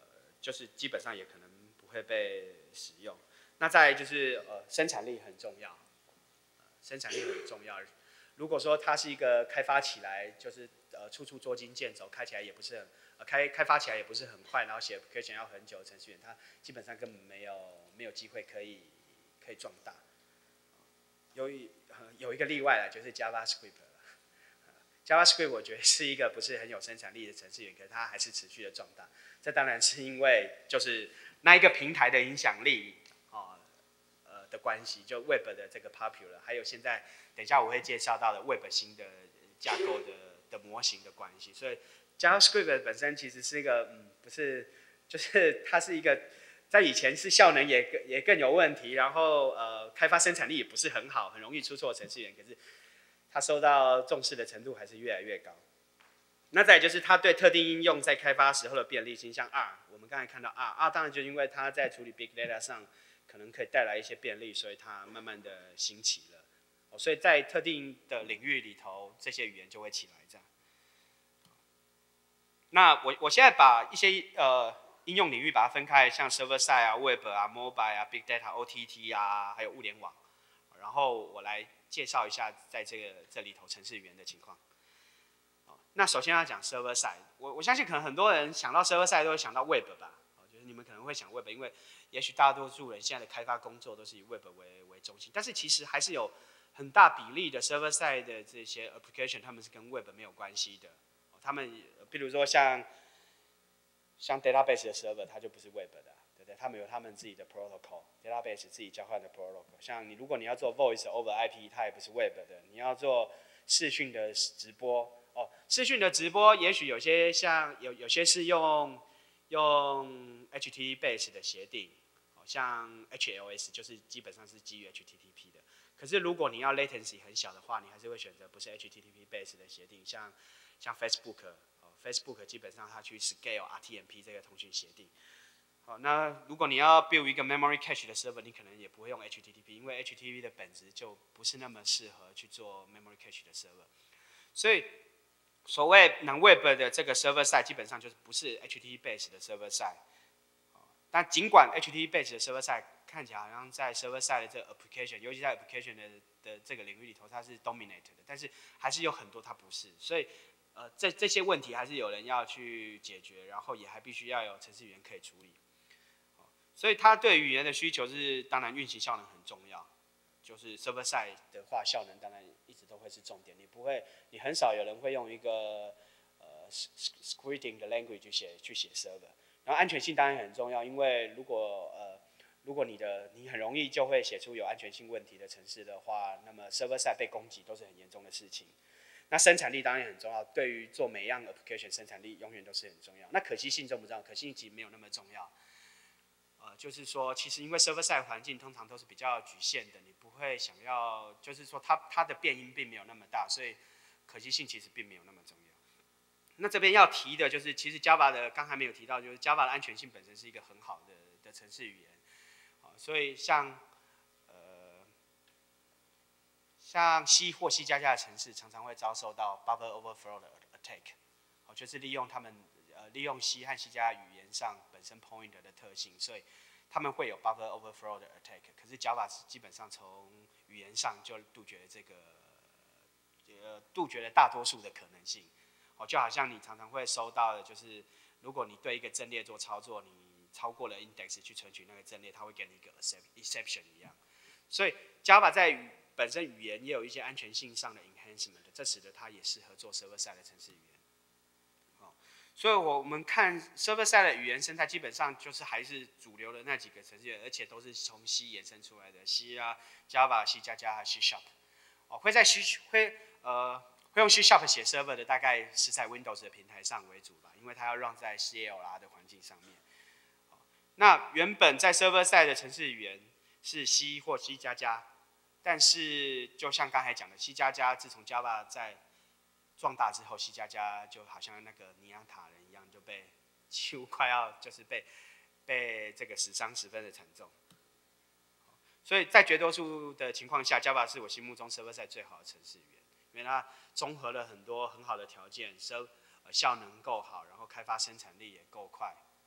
就是基本上也可能不会被使用。那再来就是生产力很重要，生产力很重要。如果说它是一个开发起来就是处处捉襟见肘，开起来也不是很开发起来也不是很快，然后写 application 要很久的程序员，他基本上根本没有机会可以壮大。有一个例外了，就是 JavaScript 了。JavaScript 我觉得是一个不是很有生产力的程式员，可是它还是持续的壮大。这当然是因为就是那一个平台的影响力的关系，就 Web 的这个 popular， 还有现在等一下我会介绍到的 Web 新的架构的模型的关系。所以 JavaScript 本身其实是一个不是，就是它是一个在以前是效能也更有问题，然后开发生产力也不是很好，很容易出错的程序员，可是它受到重视的程度还是越来越高。那再来就是它对特定应用在开发时候的便利性，像 R， 我们刚才看到 R 当然就因为它在处理 Big Data 上可能可以带来一些便利，所以它慢慢的兴起了。所以在特定的领域里头，这些语言就会起来这样。那我现在把一些应用领域把它分开，像 Server Side 啊、Web 啊、Mobile 啊、Big Data、OTT 啊，还有物联网，然后我来介绍一下在这里头程式语言的情况。那首先要讲 Server Side， 我相信可能很多人想到 Server Side 都会想到 Web 吧，就是你们可能会想 Web， 因为也许大多数人现在的开发工作都是以 Web 为中心，但是其实还是有很大比例的 Server Side 的这些 application， 他们是跟 Web 没有关系的。他们比如说像 database 的 server， 它就不是 Web 的，对不对？他们有他们自己的 protocol，database 自己交换的 protocol。像如果你要做 Voice over IP， 它也不是 Web 的。你要做视讯的直播，视讯的直播，也许有些有些是用 HTTP base 的协定，像 HLS 就是基本上是基于 HTTP 的。可是如果你要 latency 很小的话，你还是会选择不是 HTTP base 的协定，像 Facebook 基本上它去 scale RTMP 这个通讯协定。好，那如果你要 build 一个 memory cache 的 server， 你可能也不会用 HTTP， 因为 HTTP 的本质就不是那么适合去做 memory cache 的 server。所以所谓 non-web 的这个 server side 基本上就是不是 HTTP base 的 server side。但尽管 HTTP base 的 server side 看起来好像在 server side 的这个 application， 尤其在 application 的这个领域里头，它是 dominate 的，但是还是有很多它不是。所以这些问题还是有人要去解决，然后也还必须要有程式语言可以处理。所以它对语言的需求是，当然运行效能很重要。就是 server side 的话，效能当然一直都会是重点。你很少有人会用一个scripting 的 language 去写 server。然后安全性当然很重要，因为如果你很容易就会写出有安全性问题的程式的话，那么 server side 被攻击都是很严重的事情。那生产力当然很重要，对于做每一样 application 生产力永远都是很重要。那可惜性重不重要？可惜性其实没有那么重要。就是说，其实因为 server side 环境通常都是比较局限的，你不会想要，就是说它的变因并没有那么大，所以可惜性其实并没有那么重要。那这边要提的就是，其实 Java 的刚才没有提到，就是 Java 的安全性本身是一个很好的程式语言，所以像C 或 C++ 的程式常常会遭受到 buffer overflow 的 attack， 就是利用C 和 C+ 语言上本身 pointer 的特性，所以他们会有 buffer overflow 的 attack。可是 Java 基本上从语言上就杜绝了大多数的可能性。就好像你常常会收到的，就是如果你对一个阵列做操作，你超过了 index 去存取那个阵列，它会给你一个 exception 一样。所以 Java 在本身语言也有一些安全性上的 enhancement， 这使得它也适合做 server side 的程式语言。所以我们看 server side 的语言生态，基本上就是还是主流的那几个程序员，而且都是从 C 衍生出来的 ，C 啊、Java、C++ 和 C#。会用 C# 写 server 的，大概是在 Windows 的平台上为主吧，因为它要 run 在 CLR 的环境上面。那原本在 server side 的程式语言是 C 或 C++，但是就像刚才讲的 C++，自从 Java 在壮大之后 ，C++ 就好像那个尼安塔人一样，就几乎快要就是被这个死伤十分的惨重。所以在绝大多数的情况下 ，Java 是我心目中 server side 最好的程式语言。因为它综合了很多很好的条件，效能够好，然后开发生产力也够快，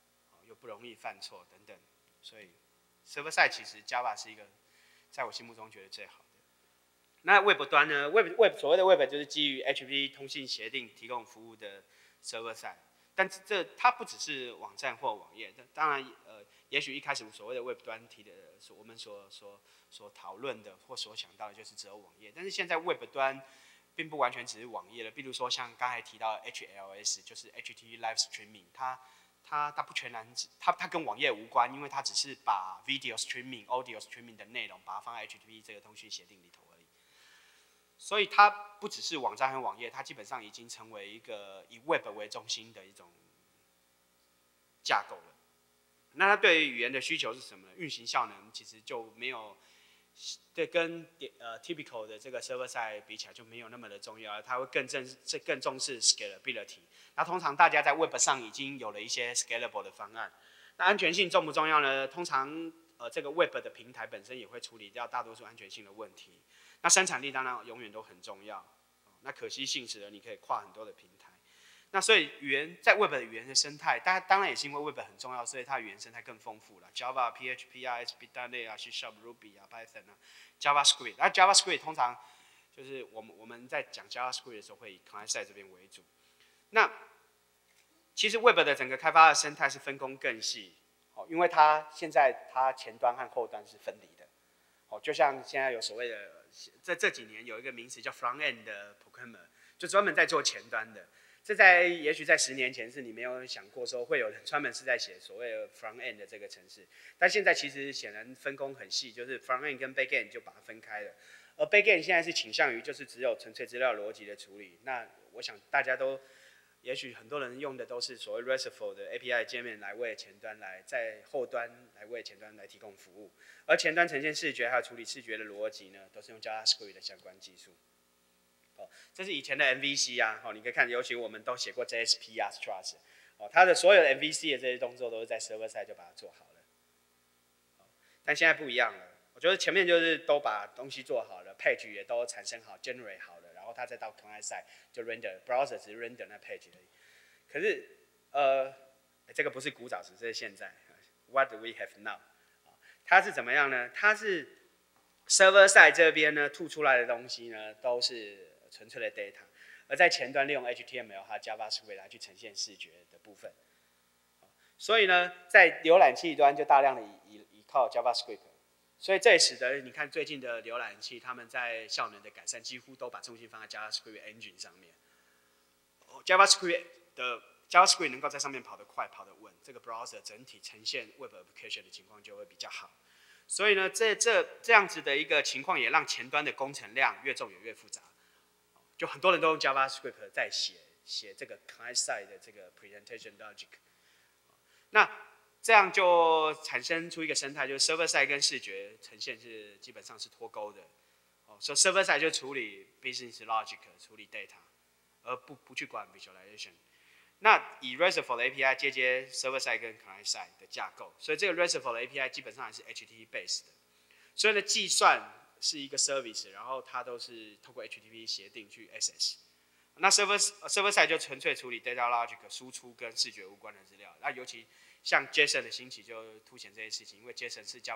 又不容易犯错等等，所以 server side 其实 Java 是一个在我心目中觉得最好的。那 Web 端呢 ？Web 所谓的 Web 就是基于 HTTP 通信协定提供服务的 server side， 但它不只是网站或网页，当然也许一开始所谓的 Web 端提的我们所讨论的或所想到的就是只有网页，但是现在 Web 端并不完全只是网页了，比如说像刚才提到的 HLS， 就是 HTTP Live Streaming， 它不全然它跟网页无关，因为它只是把 Video Streaming、Audio Streaming 的内容把它放在 HTTP 这个通讯协定里头而已。所以它不只是网站和网页，它基本上已经成为一个以 Web 为中心的一种架构了。那它对于语言的需求是什么呢？运行效能其实就没有，跟typical 的这个 server side 比起来就没有那么的重要，它会更重视 scalability。那通常大家在 Web 上已经有了一些 scalable 的方案。那安全性重不重要呢？通常这个 Web 的平台本身也会处理掉大多数安全性的问题。那生产力当然永远都很重要，那可惜性使得你可以跨很多的平台。那所以语言在 Web 的语言的生态，当然也是因为 Web 很重要，所以它的语言生态更丰富了。Java、PHP、ASP.NET 啊、C# Ruby 啊、Python 啊、JavaScript。那 JavaScript 通常就是我们在讲 JavaScript 的时候会以 client side 这边为主。那其实 Web 的整个开发的生态是分工更细，因为它现在前端和后端是分离的。就像现在有所谓的，这几年有一个名词叫 front end 的 programmer， 就专门在做前端的。这也许在10年前是你没有想过说会有人专门是在写所谓的 front end 的这个程式，但现在其实显然分工很细，就是 front end 跟 back end 就把它分开了。而 back end 现在是倾向于就是只有纯粹资料逻辑的处理。那我想大家都，也许很多人用的都是所谓 RESTful 的 API 界面来为前端在后端来为前端来提供服务，而前端呈现视觉还有处理视觉的逻辑呢，都是用 JavaScript 的相关技术。这是以前的 MVC 啊，你可以看，尤其我们都写过 JSP 啊 Struts， 它的所有的 MVC 的这些动作都是在 server side 就把它做好了。但现在不一样了，我觉得前面就是都把东西做好了 ，page 也都产生好 ，generate 好了，然后它再到 client side 就 render，browser 只是 render 那 page 而已。可是这个不是古早时，这是现在。What do we have now？ 它是怎么样呢？它是 server side 这边呢吐出来的东西呢，都是纯粹的 data， 而在前端利用 HTML 和 JavaScript 来去呈现视觉的部分。所以呢，在浏览器端就大量的依靠 JavaScript， 所以这也使得你看最近的浏览器，他们在效能的改善几乎都把重心放在 JavaScript Engine 上面。JavaScript 能够在上面跑得快、跑得稳，这个 browser 整体呈现 Web application 的情况就会比较好。所以呢，这样子的一个情况也让前端的工程量越重也越复杂。就很多人都用 JavaScript 在写这个 client side 的这个 presentation logic。那这样就产生出一个生态，就是 server side 跟视觉呈现是基本上是脱钩的。所以 server side 就处理 business logic， 处理 data， 而不去管 visualization。那以 RESTful 的 API 接 server side 跟 client side 的架构，所以这个 RESTful 的 API 基本上还是 HTTP based 的。所以呢，计算是一个 service， 然后它都是透过 HTTP 协定去 access。那 server side 就纯粹处理 data logic 输出跟视觉无关的资料。那尤其像 JSON 的兴起就凸显这些事情，因为 JSON 是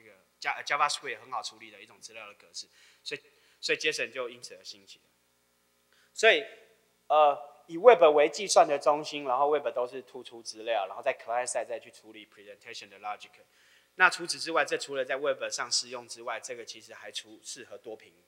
JavaScript 很好处理的一种资料的格式，所以 JSON 就因此而兴起了。所以以 Web 为计算的中心，然后 Web 都是突出资料，然后在 Client Side 再去处理 Presentation 的 Logic。那除此之外，这除了在 Web 上适用之外，这个其实还适合多屏。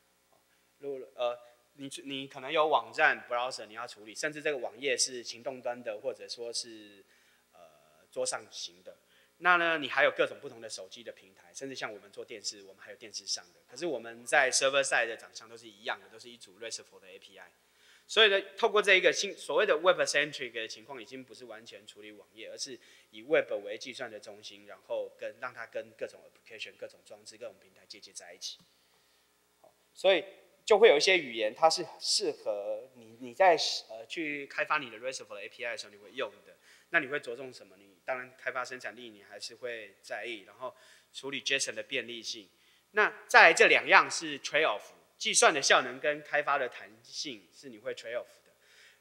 你可能有网站 Browser 你要处理，甚至这个网页是行动端的，或者说是桌上型的。那呢，你还有各种不同的手机的平台，甚至像我们做电视，我们还有电视上的。可是我们在 Server Side 的长相都是一样的，都是一组 RESTful 的 API。所以呢，透过这一个所谓的 Web-centric 的情况，已经不是完全处理网页，而是以 Web 为计算的中心，然后让它跟各种 application、各种装置、各种平台接在一起。所以就会有一些语言，它是适合你在去开发你的 RESTful 的 API 的时候，你会用的。那你会着重什么？你当然开发生产力，你还是会在意，然后处理 JSON 的便利性。那再来这两样是 trade off。计算的效能跟开发的弹性是你会 trade off 的。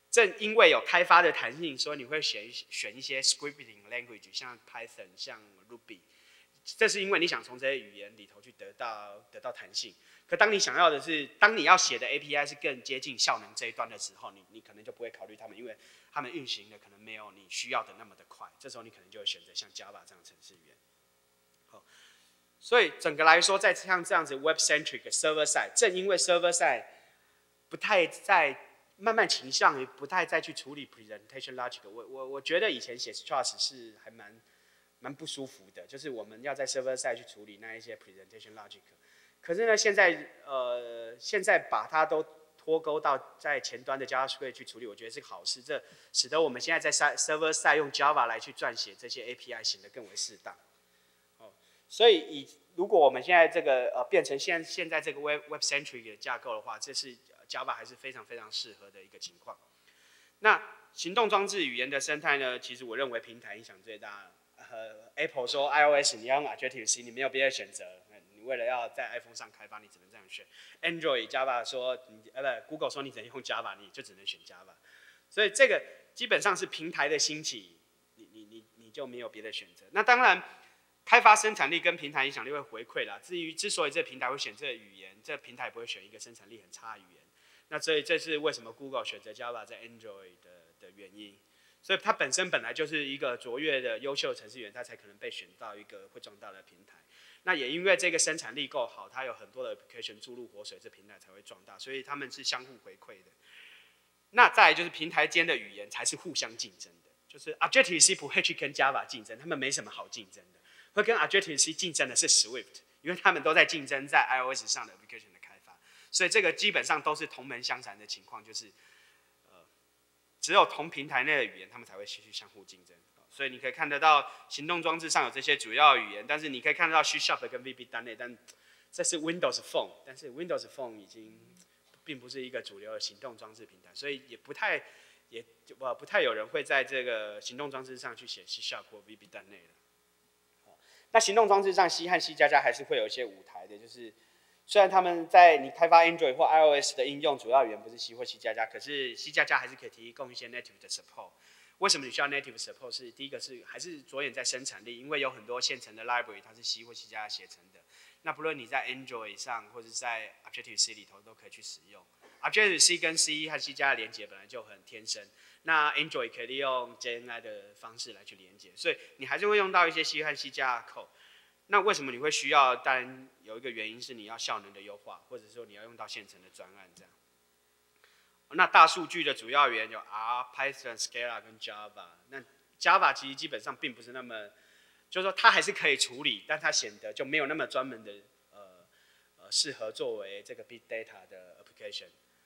正因为有开发的弹性，所以你会选一些 scripting language， 像 Python、像 Ruby。这是因为你想从这些语言里头去得到弹性。可当你想要的是，当你要写的 API 是更接近效能这一端的时候，你可能就不会考虑他们，因为他们运行的可能没有你需要的那么的快。这时候你可能就会选择像 Java 这样的程式语言。好，所以整个来说，在像这样子 Web centric server side， 正因为 server side 不太在慢慢倾向于不太再去处理 presentation logic， 我觉得以前写 Struts 是还蛮不舒服的，就是我们要在 server side 去处理那一些 presentation logic。可是呢，现在把它都脱钩到在前端的 JavaScript 去处理，我觉得是好事。这使得我们现在在 server side 用 Java 来去撰写这些 API 显得更为适当。所以如果我们现在这个变成现在这个 Web centric 的架构的话，这是 Java 还是非常非常适合的一个情况。那行动装置语言的生态呢？其实我认为平台影响最大。Apple 说 iOS 你要用 Objective-C， 你没有别的选择。你为了要在 iPhone 上开发，你只能这样选。Android Java 说Google 说你只能用 Java， 你就只能选 Java。所以这个基本上是平台的兴起，你就没有别的选择。那当然，开发生产力跟平台影响力会回馈啦。之所以这平台会选这个语言，这平台不会选一个生产力很差的语言。那所以这是为什么 Google 选择 Java 在 Android 的原因。所以它本来就是一个卓越的优秀程式员，它才可能被选到一个会壮大的平台。那也因为这个生产力够好，它有很多的 application 注入活水，这平台才会壮大。所以他们是相互回馈的。那再来就是平台间的语言才是互相竞争的，就是 Objective-C 不会去跟 Java 竞争，他们没什么好竞争的。会跟 Objective-C 竞争的是 Swift， 因为他们都在竞争在 iOS 上的 application 的开发。所以这个基本上都是同门相残的情况，就是只有同平台内的语言，他们才会去相互竞争。所以你可以看得到，行动装置上有这些主要语言，但是你可以看得到 C# 跟 VB 单类，但这是 Windows Phone， 但是 Windows Phone 已经并不是一个主流的行动装置平台，所以不太有人会在这个行动装置上去写 C# 或 VB 单类了。那行动装置上 C 和 C++ 还是会有一些舞台的，就是虽然他们在你开发 Android 或 iOS 的应用主要语言不是 C 或 C++， 可是 C++ 还是可以提供一些 native 的 support。为什么你需要 native support？ 是第一个是还是着眼在生产力，因为有很多现成的 library 它是 C 或 C+ 写成的。那不论你在 Android 上或者在 Objective-C 里头都可以去使用。Objective-C 跟 C 和 C+ 的连接本来就很天生，那 Android 可以利用 JNI 的方式来去连接，所以你还是会用到一些 C 和 C+ 的 code。那为什么你会需要？当然有一个原因是你要效能的优化，或者说你要用到现成的专案这样。那大数据的主要语言有 R、Python、Scala 跟 Java。那 Java 其实基本上并不是那么，就是说它还是可以处理，但它显得就没有那么专门的适合作为这个 Big Data 的 application。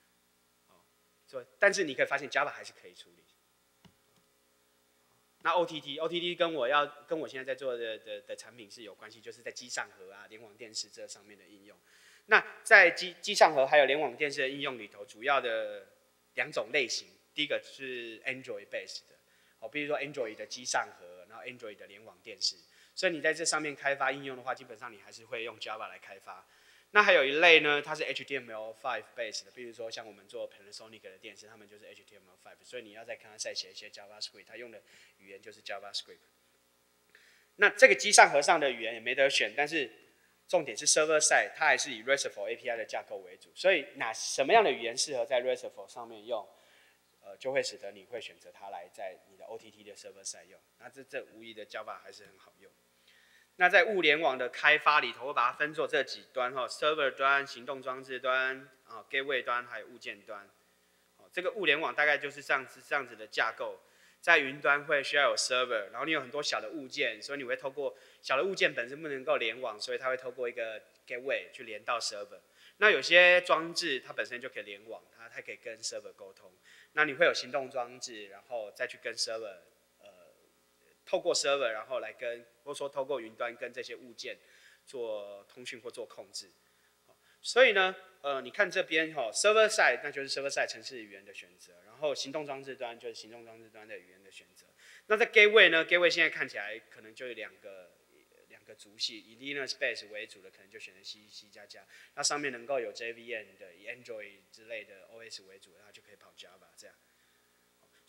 但是你可以发现 Java 还是可以处理。那 OTT 跟我现在在做的产品是有关系，就是在机上盒啊、联网电视这上面的应用。那在机上盒还有联网电视的应用里头，主要的2种类型，第一个是 Android based 的，比如说 Android 的机上盒，然后 Android 的联网电视。所以你在这上面开发应用的话，基本上你还是会用 Java 来开发。那还有一类呢，它是 HTML5 based 的，比如说像我们做 Panasonic 的电视，他们就是 HTML5， 所以你要在看它再写一些 JavaScript， 它用的语言就是 JavaScript。那这个机上盒上的语言也没得选，但是重点是 server side， 它还是以 RESTful API 的架构为主，所以什么样的语言适合在 RESTful 上面用，就会使得你会选择它来在你的 OTT 的 server side 用。那这无疑的 Java 还是很好用。那在物联网的开发里头，我把它分作这几端：server 端、行动装置端、gateway 端，还有物件端。这个物联网大概就是这样子的架构。在云端会需要有 server， 然后你有很多小的物件，所以你会透过小的物件本身不能够联网，所以它会透过一个 gateway 去连到 server。那有些装置它本身就可以联网，它可以跟 server 沟通。那你会有行动装置，然后再去跟 server， 透过 server 然后来跟，或者说透过云端跟这些物件做通讯或做控制。所以呢，你看这边server side 那就是 server side 程式语言的选择，然后行动装置端就是行动装置端的语言的选择。那在 gateway 呢 ，gateway 现在看起来可能就有两个族系，以 Linux base 为主的可能就选择 C++，那上面能够有 JVM 的，以 Android 之类的 OS 为主，然后就可以跑 Java 这样。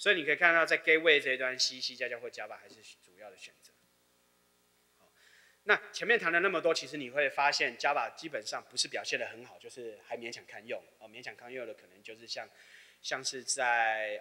所以你可以看到，在 Gateway 这一端，C、C++ 或 Java 还是主要的选择。那前面谈了那么多，其实你会发现 Java 基本上不是表现得很好，就是还勉强堪用。勉强堪用的可能就是像是在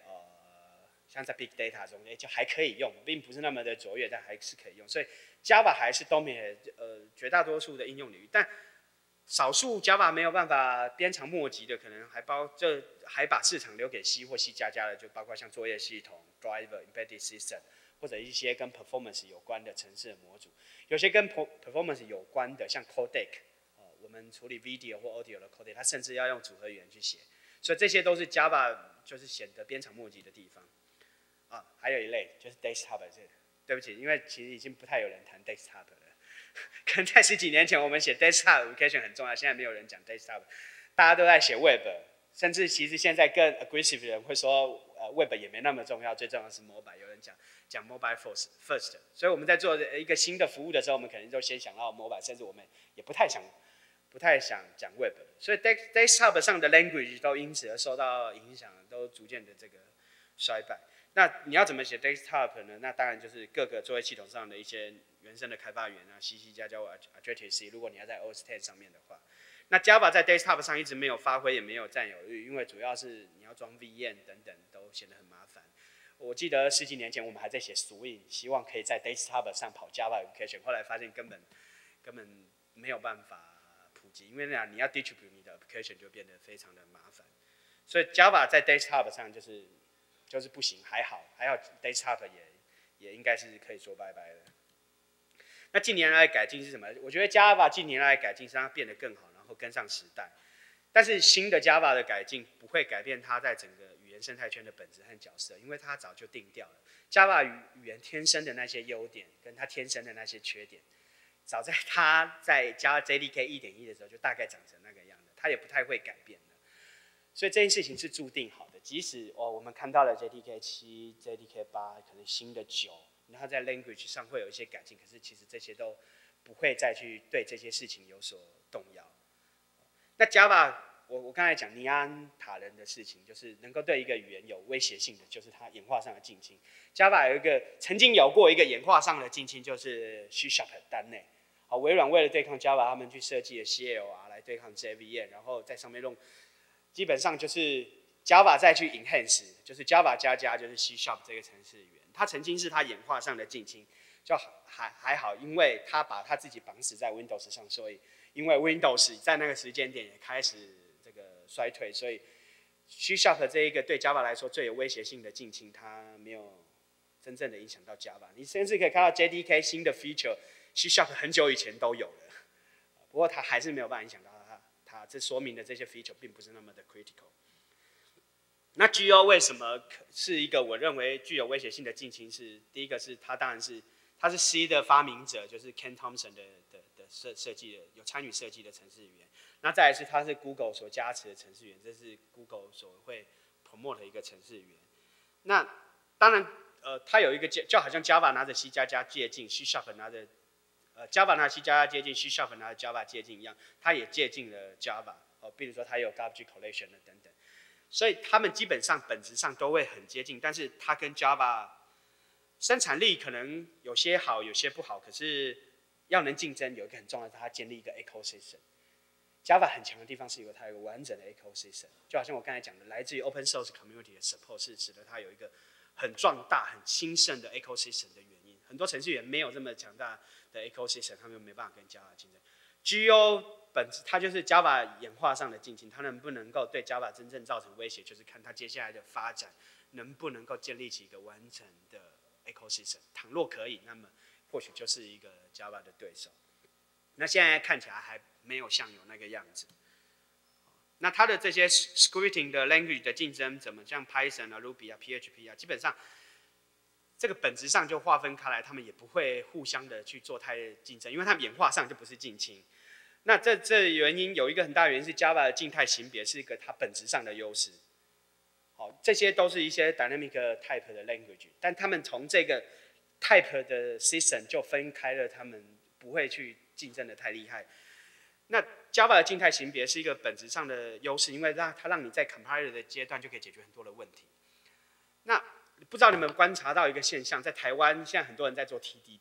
Big Data 中，就还可以用，并不是那么的卓越，但还是可以用。所以 Java 还是dominate绝大多数的应用领域，但少数 Java 没有办法鞭长莫及的，可能还把市场留给 C 或 C++ 的，就包括像作业系统、Driver、Embedded System， 或者一些跟 Performance 有关的程式的模组。有些跟 Performance 有关的，像 Codec， 我们处理 Video 或 Audio 的 Codec， 它甚至要用组合语言去写，所以这些都是 Java 就是显得鞭长莫及的地方。还有一类就是 Desktop， 对不起，因为其实已经不太有人谈 Desktop 了。可能在10几年前，我们写 Desktop application 很重要，现在没有人讲 Desktop， 大家都在写 Web， 甚至其实现在更 aggressive 的人会说，Web 也没那么重要，最重要是 Mobile， 有人讲 Mobile first， 所以我们在做一个新的服务的时候，我们可能就先想到 Mobile， 甚至我们也不太想讲 Web， 所以 Desktop 上的 language 都因此而受到影响，都逐渐的这个衰败。那你要怎么写 Desktop 呢？那当然就是各个作业系统上的一些原生的开发语言，C、C++、Objective-C。如果你要在 OS X 上面的话，那 Java 在 Desktop 上一直没有发挥，也没有占有率，因为主要是你要装 VM 等等，都显得很麻烦。我记得10几年前我们还在写 Swing， 希望可以在 Desktop 上跑 Java application， 后来发现根本没有办法普及，因为你要 distribute 你的 application 就变得非常的麻烦。所以 Java 在 Desktop 上就是不行，还好 Desktop 也应该是可以说拜拜了。那近年来的改进是什么？我觉得 Java 近年来的改进是让它变得更好，然后跟上时代。但是新的 Java 的改进不会改变它在整个语言生态圈的本质和角色，因为它早就定掉了。Java 语言天生的那些优点，跟它天生的那些缺点，早在它在加 JDK 1.1的时候就大概长成那个样子，它也不太会改变的。所以这件事情是注定好的，即使我们看到了 JDK 7、JDK 8，可能新的9，然后在 language 上会有一些改进，可是其实这些都不会再去对这些事情有所动摇。那 Java， 我刚才讲尼安塔人的事情，就是能够对一个语言有威胁性的，就是它演化上的近亲。Java 曾经有过一个演化上的近亲，就是 C# 单内。微软为了对抗 Java， 他们去设计了 CLR 来对抗 JVM， 然后在上面用。基本上就是 Java 再去 enhance， 就是 Java 加就是 C# 这个程式语言，它曾经是它演化上的近亲，就还好，因为它把它自己绑死在 Windows 上，所以因为 Windows 在那个时间点也开始这个衰退，所以 C# 这一个对 Java 来说最有威胁性的近亲，它没有真正的影响到 Java。你甚至可以看到 JDK 新的 feature，C# 很久以前都有了，不过它还是没有办法影响到它。这说明的这些 feature 并不是那么的 critical。那 GO 为什么是一个我认为具有威胁性的近亲？第一个是它当然是它是 C 的发明者，就是 Ken Thompson 的设计的有参与设计的程式语言。那再来是它是 Google 所加持的程式语言，这是 Google 所会 promote 的一个程式语言。那当然它有一个就好像 Java 拿着 C++ 借镜 ，C# 拿着Java 拿 C++ 接近 C# 拿 Java 接近一样，它也接近了 Java。比如说它有 garbage collection 的等等，所以它们基本上本质上都会很接近，但是它跟 Java 生产力可能有些好，有些不好，可是要能竞争，有一个很重要的，它建立一个 ecosystem。Java 很强的地方是它有一个完整的 ecosystem， 就好像我刚才讲的，来自于 open source community 的 support 是使得它有一个很壮大、很兴盛的 ecosystem 的原因。很多程序员没有这么强大的 ecosystem， 他们没办法跟 Java 竞争。GO 本质它就是 Java 演化上的近亲，它能不能够对 Java 真正造成威胁，就是看它接下来的发展能不能够建立起一个完整的 ecosystem。倘若可以，那么或许就是一个 Java 的对手。那现在看起来还没有像有那个样子。那它的这些 scripting 的 language 的竞争，怎么像 Python 啊、Ruby 啊、PHP 啊，基本上这个本质上就划分开来，他们也不会互相的去做太竞争，因为他们演化上就不是近亲。那这原因有一个很大的原因是 Java 的静态型别是一个它本质上的优势。好，这些都是一些 dynamic type 的 language， 但他们从这个 type 的 system 就分开了，他们不会去竞争的太厉害。那 Java 的静态型别是一个本质上的优势，因为它让你在 compiler 的阶段就可以解决很多的问题。那不知道你们有观察到一个现象，在台湾现在很多人在做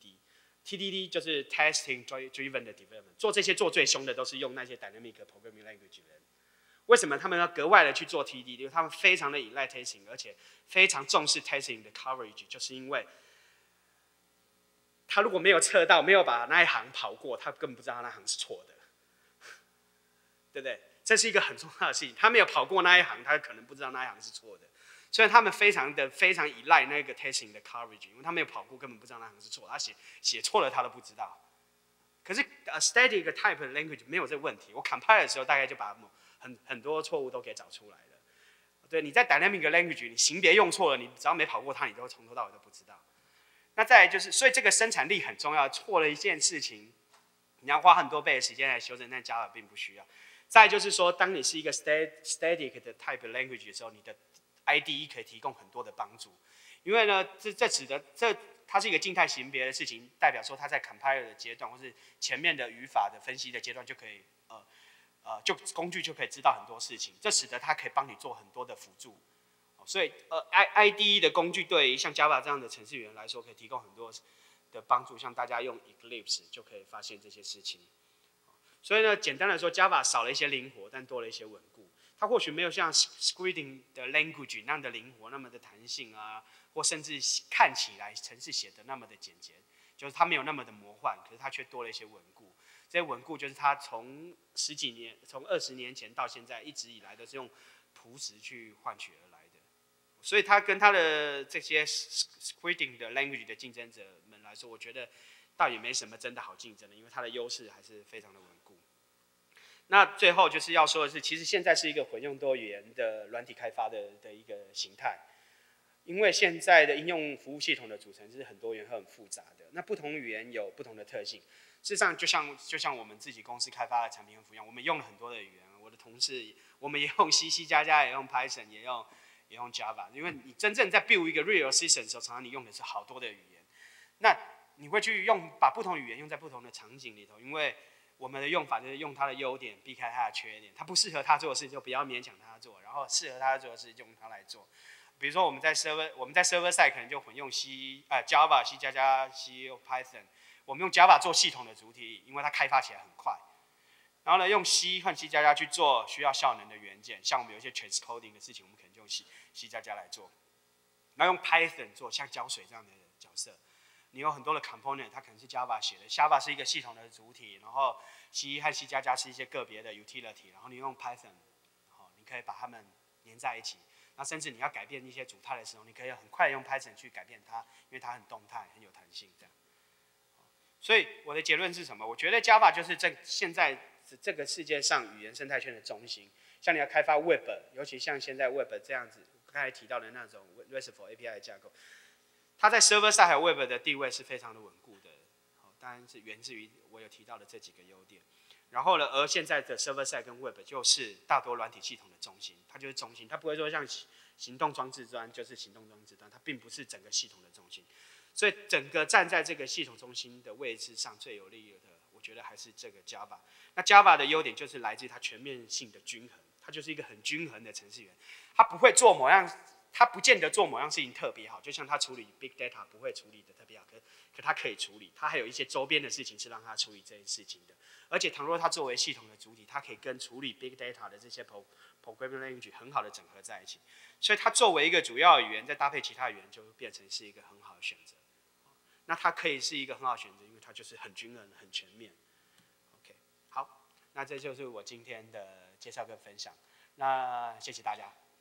TDD 就是 Testing Driven 的 Development， 做这些做最凶的都是用那些 Dynamic Programming Language 的人。为什么他们要格外的去做 TDD？ 因为他们非常的依赖 testing， 而且非常重视 testing 的 coverage， 就是因为他如果没有测到，没有把那一行跑过，他根本不知道那行是错的，对不对？这是一个很重要的事情。他没有跑过那一行，他可能不知道那一行是错的。所以他们非常依赖那个 testing 的 coverage， 因为他没有跑过，根本不知道那行是错的。他写错了，他都不知道。可是static type language 没有这个问题，我 compile 的时候大概就把很多错误都给找出来了。对，你在 dynamic language 你型别用错了，你只要没跑过它，你都从头到尾都不知道。那再来就是，所以这个生产力很重要。错了一件事情，你要花很多倍的时间来修正，但 Java 并不需要。再来就是说，当你是一个 static 的 type language 的时候，你的 IDE 可以提供很多的帮助，因为呢，它是一个静态型别的事情，代表说它在 compiler 的阶段，或是前面的语法的分析的阶段，就可以就工具就可以知道很多事情，这使得它可以帮你做很多的辅助。所以IDE 的工具对于像 Java 这样的程式语言来说，可以提供很多的帮助，像大家用 Eclipse 就可以发现这些事情。所以呢，简单的说 ，Java 少了一些灵活，但多了一些稳固。它或许没有像 Scripting 的 language 那样的灵活，那么的弹性啊，或甚至看起来程式写的那么的简洁，就是它没有那么的魔幻，可是它却多了一些稳固。这些稳固就是它从从20年前到现在一直以来都是用朴实去换取而来的。所以它跟它的这些 Scripting 的 language 的竞争者们来说，我觉得倒也没什么真的好竞争的，因为它的优势还是非常的稳固。那最后就是要说的是，其实现在是一个混用多语言的软体开发的一个形态，因为现在的应用服务系统的组成是很多元和很复杂的，那不同语言有不同的特性。事实上，就像我们自己公司开发的产品和服务一样，我们用了很多的语言，我的同事我们也用 C、也用 Python， 也用 Java， 因为你真正在 build 一个 real system 的时候，常常你用的是好多的语言，那你会去把不同的语言用在不同的场景里头，因为我们的用法就是用它的优点，避开它的缺点。它不适合他做的事就不要勉强他做，然后适合他做的事就用它来做。比如说我们在 server side 可能就混用Java、C++、C、Python。我们用 Java 做系统的主体，因为它开发起来很快。然后呢，用 C 和 C++ 去做需要效能的元件，像我们有一些 transcoding 的事情，我们可能就用 C++ 来做。然后用 Python 做像胶水这样的角色。你有很多的 component， 它可能是 Java 写的 ，Java 是一个系统的主体，然后 C 和 C++ 是一些个别的 utility， 然后你用 Python， 你可以把它们连在一起。那甚至你要改变一些主态的时候，你可以很快用 Python 去改变它，因为它很动态，很有弹性这样。所以我的结论是什么？我觉得 Java 就是现在这个世界上语言生态圈的中心。像你要开发 Web， 尤其像现在 Web 这样子，刚才提到的那种 RESTful API 的架构。它在 server side 和 web 的地位是非常的稳固的，当然是源自于我有提到的这几个优点。然后呢，而现在的 server side 跟 web 就是大多软体系统的中心，它就是中心，它不会说像行动装置端就是行动装置端，它并不是整个系统的中心。所以整个站在这个系统中心的位置上最有利的，我觉得还是这个 Java。那 Java 的优点就是来自于它全面性的均衡，它就是一个很均衡的程式员，它不会做某样。他不见得做某样事情特别好，就像他处理 big data 不会处理的特别好，可他可以处理，他还有一些周边的事情是让他处理这件事情的。而且倘若他作为系统的主体，他可以跟处理 big data 的这些 programming language 很好的整合在一起，所以它作为一个主要语言，再搭配其他语言，就变成是一个很好的选择。那它可以是一个很好的选择，因为它就是很均衡、很全面。OK， 好，那这就是我今天的介绍跟分享。那谢谢大家。